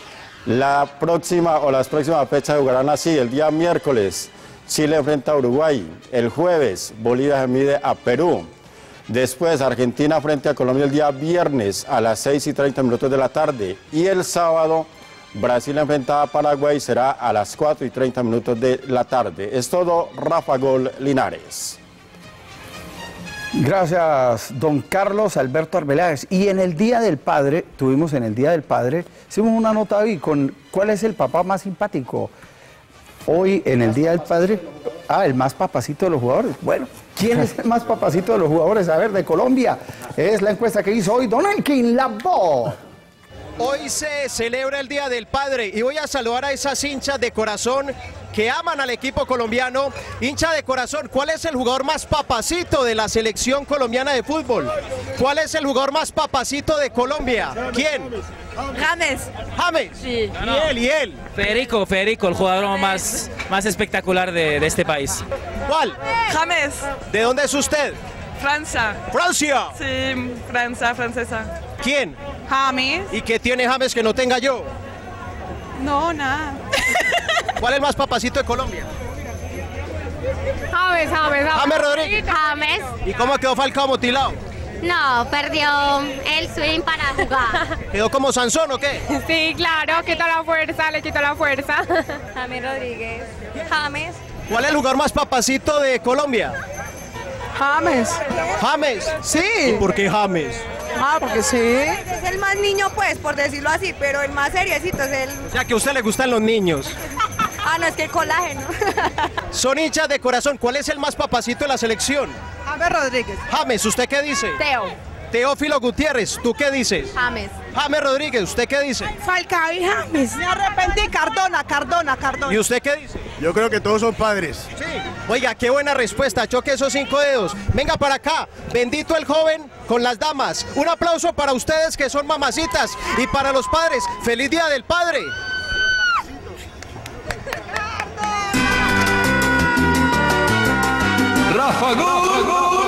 Las próximas fechas jugarán así: el día miércoles Chile enfrenta a Uruguay, el jueves Bolivia se mide a Perú. Después Argentina frente a Colombia el día viernes a las 6:30 de la tarde. Y el sábado Brasil enfrenta a Paraguay, será a las 4:30 de la tarde. Es todo, Rafa Linares. Gracias, don Carlos Alberto Arbeláez. Y en el Día del Padre, hicimos una nota hoy con cuál es el papá más simpático. hoy en el Día del Padre, el más papacito de los jugadores. Bueno, ¿quién es el más papacito de los jugadores? A ver, de Colombia. Es la encuesta que hizo hoy Don Elkin Labo. Hoy se celebra el Día del Padre y voy a saludar a esas hinchas de corazón que aman al equipo colombiano. Hincha de corazón, ¿cuál es el jugador más papacito de la selección colombiana de fútbol? ¿Cuál es el jugador más papacito de Colombia? ¿Quién? James. James. Sí. ¿Y él? Federico, el jugador más espectacular de este país. ¿Cuál? James. ¿De dónde es usted? Francia. ¿Francia? Sí, francesa. ¿Quién? James. ¿Y qué tiene James que no tenga yo? No, nada. ¿Cuál es el más papacito de Colombia? James. James Rodríguez. James. ¿Y cómo quedó Falcao motilado? No, perdió el swing para jugar. ¿Quedó como Sansón o qué? Sí, claro, le quitó la fuerza. James Rodríguez. James. ¿Cuál es el jugador más papacito de Colombia? James. ¿James? Sí. ¿Y por qué James? Porque sí. Es el más niño, pues, por decirlo así, pero el más seriecito es el... O sea, que a usted le gustan los niños. No, es que el colágeno. Son hinchas de corazón. ¿Cuál es el más papacito de la selección? James Rodríguez. James, ¿usted qué dice? Teo. Teófilo Gutiérrez, ¿tú qué dices? James. James Rodríguez, ¿usted qué dice? Falcao y James. Me arrepentí, Cardona. ¿Y usted qué dice? Yo creo que todos son padres. Sí. Oiga, qué buena respuesta, choque esos 5 dedos. Venga para acá, bendito el joven con las damas. Un aplauso para ustedes que son mamacitas y para los padres. ¡Feliz Día del Padre! Rafa Gol.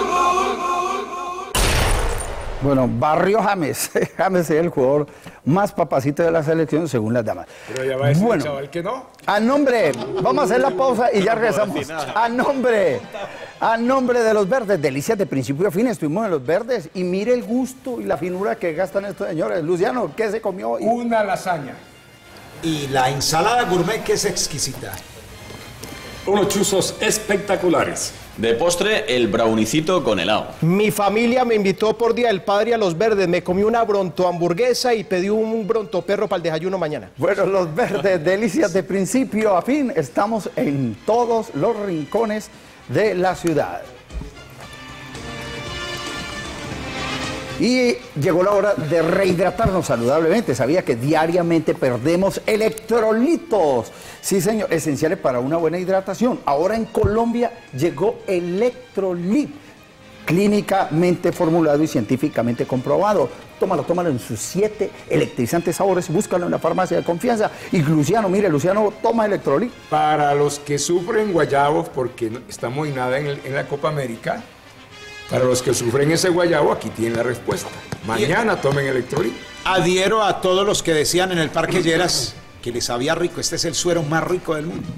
Bueno, Barrio James. James es el jugador más papacito de la selección según las damas. Pero ya va a decir el chaval que no. A nombre, vamos a hacer la pausa y ya regresamos. A nombre de los verdes, delicias de principio a fin, estuvimos en los verdes y mire el gusto y la finura que gastan estos señores. Luciano, ¿qué se comió hoy? Una lasaña. Y la ensalada gourmet que es exquisita. Unos chuzos espectaculares. De postre, el brownicito con helado. Mi familia me invitó por Día del Padre a Los Verdes. Me comí una bronto hamburguesa y pedí un bronto perro para el desayuno mañana. Bueno, Los Verdes, delicias de principio a fin. Estamos en todos los rincones de la ciudad. Y llegó la hora de rehidratarnos saludablemente. Sabía que diariamente perdemos electrolitos. Sí, señor, esenciales para una buena hidratación. Ahora en Colombia llegó Electrolit, clínicamente formulado y científicamente comprobado. Tómalo en sus 7 electrizantes sabores. Búscalo en la farmacia de confianza. Y Luciano, mire, Luciano toma Electrolit. Para los que sufren guayabos, porque estamos en nada en la Copa América, para los que sufren ese guayabo, aquí tienen la respuesta. Mañana tomen Electrolit. Adhiero a todos los que decían en el Parque Lleras que les sabía rico. Este es el suero más rico del mundo.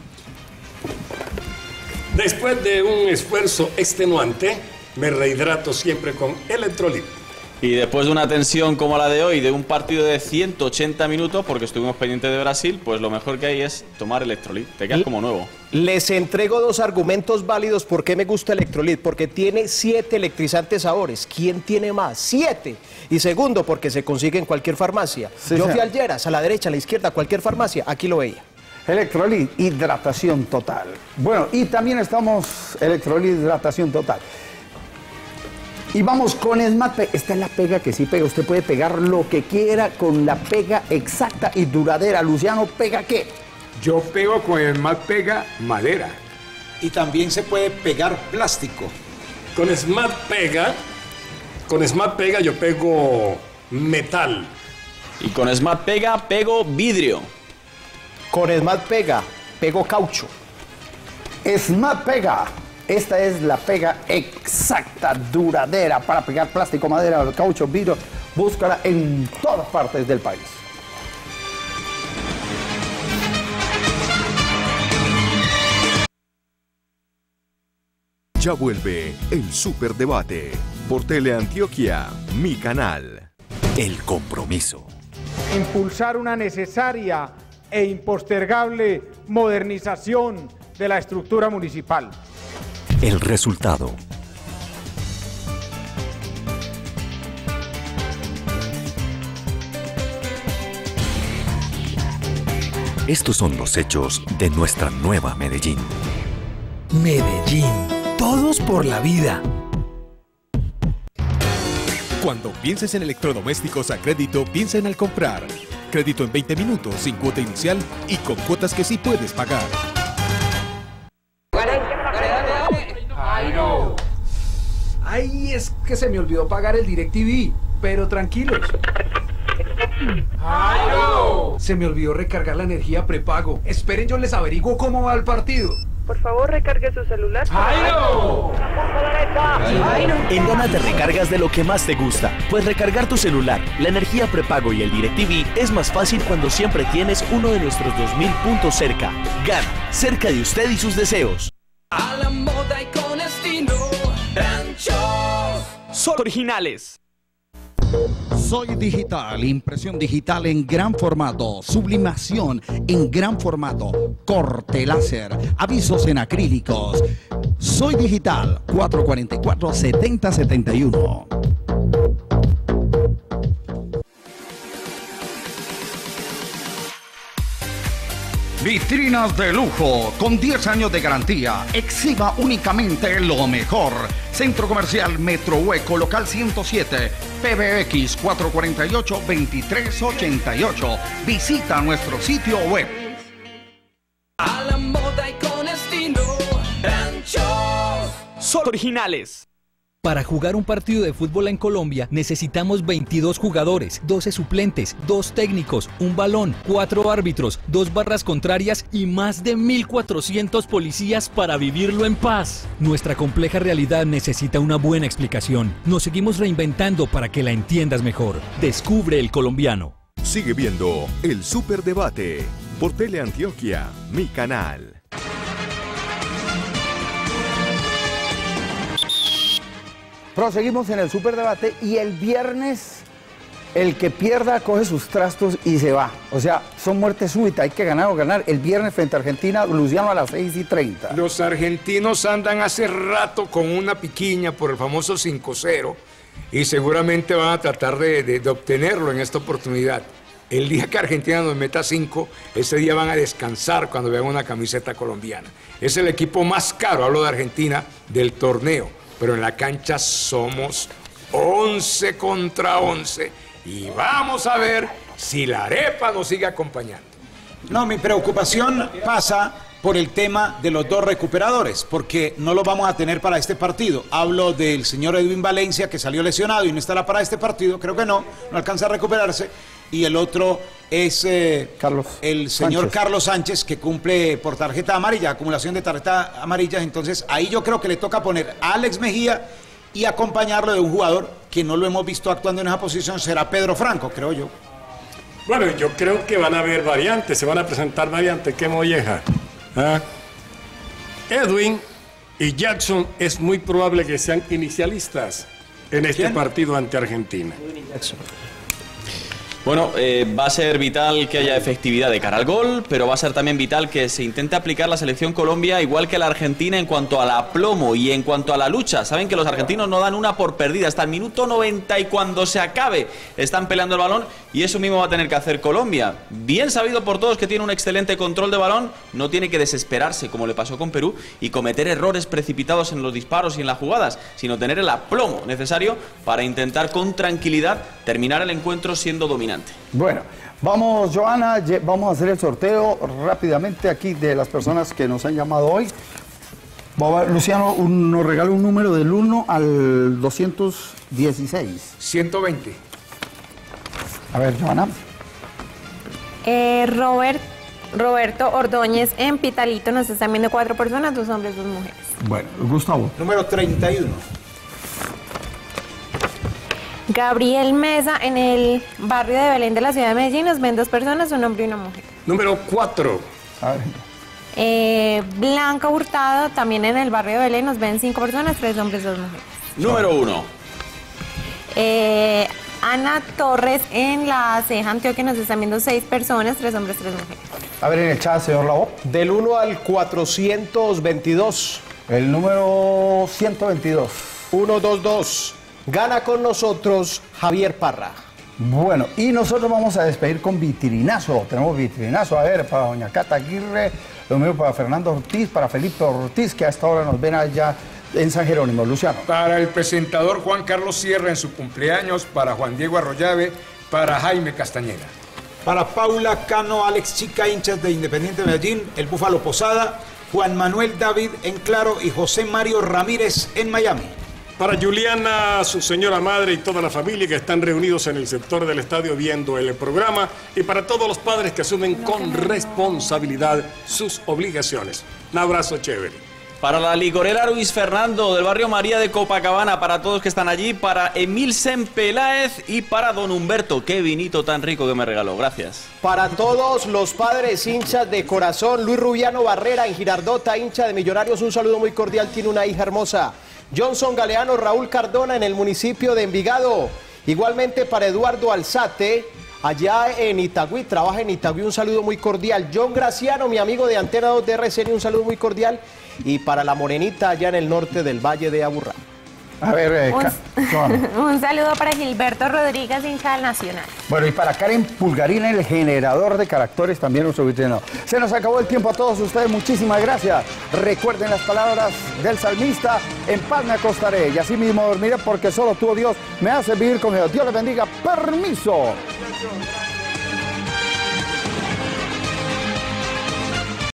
Después de un esfuerzo extenuante, me rehidrato siempre con Electrolit. Y después de una tensión como la de hoy, de un partido de 180 minutos, porque estuvimos pendientes de Brasil, pues lo mejor que hay es tomar Electrolit. Te quedas como nuevo. Les entrego 2 argumentos válidos por qué me gusta Electrolit. Porque tiene 7 electrizantes sabores. ¿Quién tiene más? 7. Y segundo, porque se consigue en cualquier farmacia. Sí, yo señor. fui al Lleras, a la derecha, a la izquierda, cualquier farmacia, aquí lo veía. Electrolit, hidratación total. Bueno, y también estamos Electrolit, hidratación total. Y vamos con Smart Pega. Esta es la pega que sí pega. Usted puede pegar lo que quiera con la pega exacta y duradera. Luciano, ¿pega qué? Yo pego con el Smart Pega madera. Y también se puede pegar plástico. Con Smart Pega yo pego metal. Y con Smart Pega pego vidrio. Con Smart Pega pego caucho. Smart Pega. Esta es la pega exacta, duradera, para pegar plástico, madera, caucho, vidrio. Búscala en todas partes del país. Ya vuelve el Superdebate por Teleantioquia, mi canal. El compromiso. Impulsar una necesaria e impostergable modernización de la estructura municipal. El resultado. Estos son los hechos de nuestra nueva Medellín. Medellín, todos por la vida. Cuando pienses en electrodomésticos a crédito, piensa en al comprar. Crédito en 20 minutos, sin cuota inicial y con cuotas que sí puedes pagar. Ay, es que se me olvidó pagar el DirecTV, pero tranquilos. Se me olvidó recargar la energía prepago. Esperen, yo les averiguo cómo va el partido. Por favor, recargue su celular. En Gana te recargas de lo que más te gusta. Pues recargar tu celular, la energía prepago y el DirecTV es más fácil cuando siempre tienes uno de nuestros 2000 puntos cerca. Gana, cerca de usted y sus deseos. A la moda y con estilo. Ranchos. Son originales. Soy Digital, impresión digital en gran formato, sublimación en gran formato, corte láser, avisos en acrílicos. Soy Digital, 444-7071. Vitrinas de lujo, con 10 años de garantía. Exhiba únicamente lo mejor. Centro Comercial Metro Hueco, local 107, PBX 448-2388. Visita nuestro sitio web. A la moda y con estilo. Ranchos. Son originales. Para jugar un partido de fútbol en Colombia necesitamos 22 jugadores, 12 suplentes, 2 técnicos, un balón, 4 árbitros, 2 barras contrarias y más de 1.400 policías para vivirlo en paz. Nuestra compleja realidad necesita una buena explicación. Nos seguimos reinventando para que la entiendas mejor. Descubre el colombiano. Sigue viendo El Superdebate por Teleantioquia, mi canal. Proseguimos en el Superdebate y el viernes el que pierda coge sus trastos y se va. O sea, son muerte súbita, hay que ganar o ganar. El viernes frente a Argentina, Luciano, a las 6:30. Los argentinos andan hace rato con una piquiña por el famoso 5-0 y seguramente van a tratar de obtenerlo en esta oportunidad. El día que Argentina nos meta 5, ese día van a descansar cuando vean una camiseta colombiana. Es el equipo más caro, hablo de Argentina, del torneo. Pero en la cancha somos 11 contra 11 y vamos a ver si la arepa nos sigue acompañando. No, mi preocupación pasa por el tema de los 2 recuperadores, porque no los vamos a tener para este partido. Hablo del señor Edwin Valencia, que salió lesionado y no estará para este partido, creo que no alcanza a recuperarse, y el otro es el señor Sánchez. Carlos Sánchez, que cumple por tarjeta amarilla, acumulación de tarjetas amarillas. Entonces ahí yo creo que le toca poner a Alex Mejía y acompañarlo de un jugador que no lo hemos visto actuando en esa posición, será Pedro Franco, creo yo. Bueno, yo creo que van a haber variantes, se van a presentar variantes. ¡Qué molleja! ¿Ah? Edwin y Jackson es muy probable que sean inicialistas en este partido ante Argentina. Bueno, va a ser vital que haya efectividad de cara al gol, pero va a ser también vital que se intente aplicar la selección Colombia igual que la Argentina en cuanto al aplomo y en cuanto a la lucha. Saben que los argentinos no dan una por perdida hasta el minuto 90 y cuando se acabe están peleando el balón y eso mismo va a tener que hacer Colombia. Bien sabido por todos que tiene un excelente control de balón, no tiene que desesperarse como le pasó con Perú y cometer errores precipitados en los disparos y en las jugadas, sino tener el aplomo necesario para intentar con tranquilidad terminar el encuentro siendo dominante. Bueno, vamos, Joana, vamos a hacer el sorteo rápidamente aquí de las personas que nos han llamado hoy. Luciano nos regala un número del 1 al 216. 120. A ver, Joana. Roberto Ordóñez en Pitalito, nos están viendo 4 personas, 2 hombres, 2 mujeres. Bueno, Gustavo. Número 31. Gabriel Mesa en el barrio de Belén de la ciudad de Medellín, nos ven 2 personas, un hombre y una mujer. Número 4. A ver. Blanca Hurtado, también en el barrio de Belén, nos ven 5 personas, 3 hombres, 2 mujeres. Número 1. Ana Torres en La Ceja, Antioquia, nos están viendo 6 personas, 3 hombres, 3 mujeres. A ver, en el chat, señor Labo. Del 1 al 422. El número 122. 122. Gana con nosotros Javier Parra. Bueno, y nosotros vamos a despedir con vitrinazo. Tenemos vitrinazo, a ver, para doña Cata Aguirre, lo mismo para Fernando Ortiz, para Felipe Ortiz, que hasta ahora nos ven allá en San Jerónimo. Luciano. Para el presentador Juan Carlos Sierra en su cumpleaños, para Juan Diego Arroyave, para Jaime Castañeda. Para Paula Cano, Alex Chica, hinchas de Independiente Medellín, el Búfalo Posada, Juan Manuel David en Claro y José Mario Ramírez en Miami. Para Juliana, su señora madre y toda la familia que están reunidos en el sector del estadio viendo el programa, y para todos los padres que asumen con responsabilidad sus obligaciones. Un abrazo chévere. Para la licorera Luis Fernando del barrio María de Copacabana, para todos que están allí, para Emil Sempeláez y para don Humberto. Qué vinito tan rico que me regaló, gracias. Para todos los padres hinchas de corazón, Luis Rubiano Barrera en Girardota, hincha de Millonarios, un saludo muy cordial, tiene una hija hermosa. Johnson Galeano, Raúl Cardona en el municipio de Envigado. Igualmente para Eduardo Alzate, allá en Itagüí, trabaja en Itagüí, un saludo muy cordial. John Graciano, mi amigo de Antena 2 de RCN, un saludo muy cordial. Y para la Morenita, allá en el norte del Valle de Aburrá. A ver, un saludo para Gilberto Rodríguez, hincha del Nacional. Bueno, y para Karen Pulgarín, el generador de caracteres, también nuestro vitrinado. Se nos acabó el tiempo a todos ustedes, muchísimas gracias. Recuerden las palabras del salmista, en paz me acostaré y así mismo dormiré porque solo tú, Dios, me hace vivir con Dios. Dios les bendiga, permiso.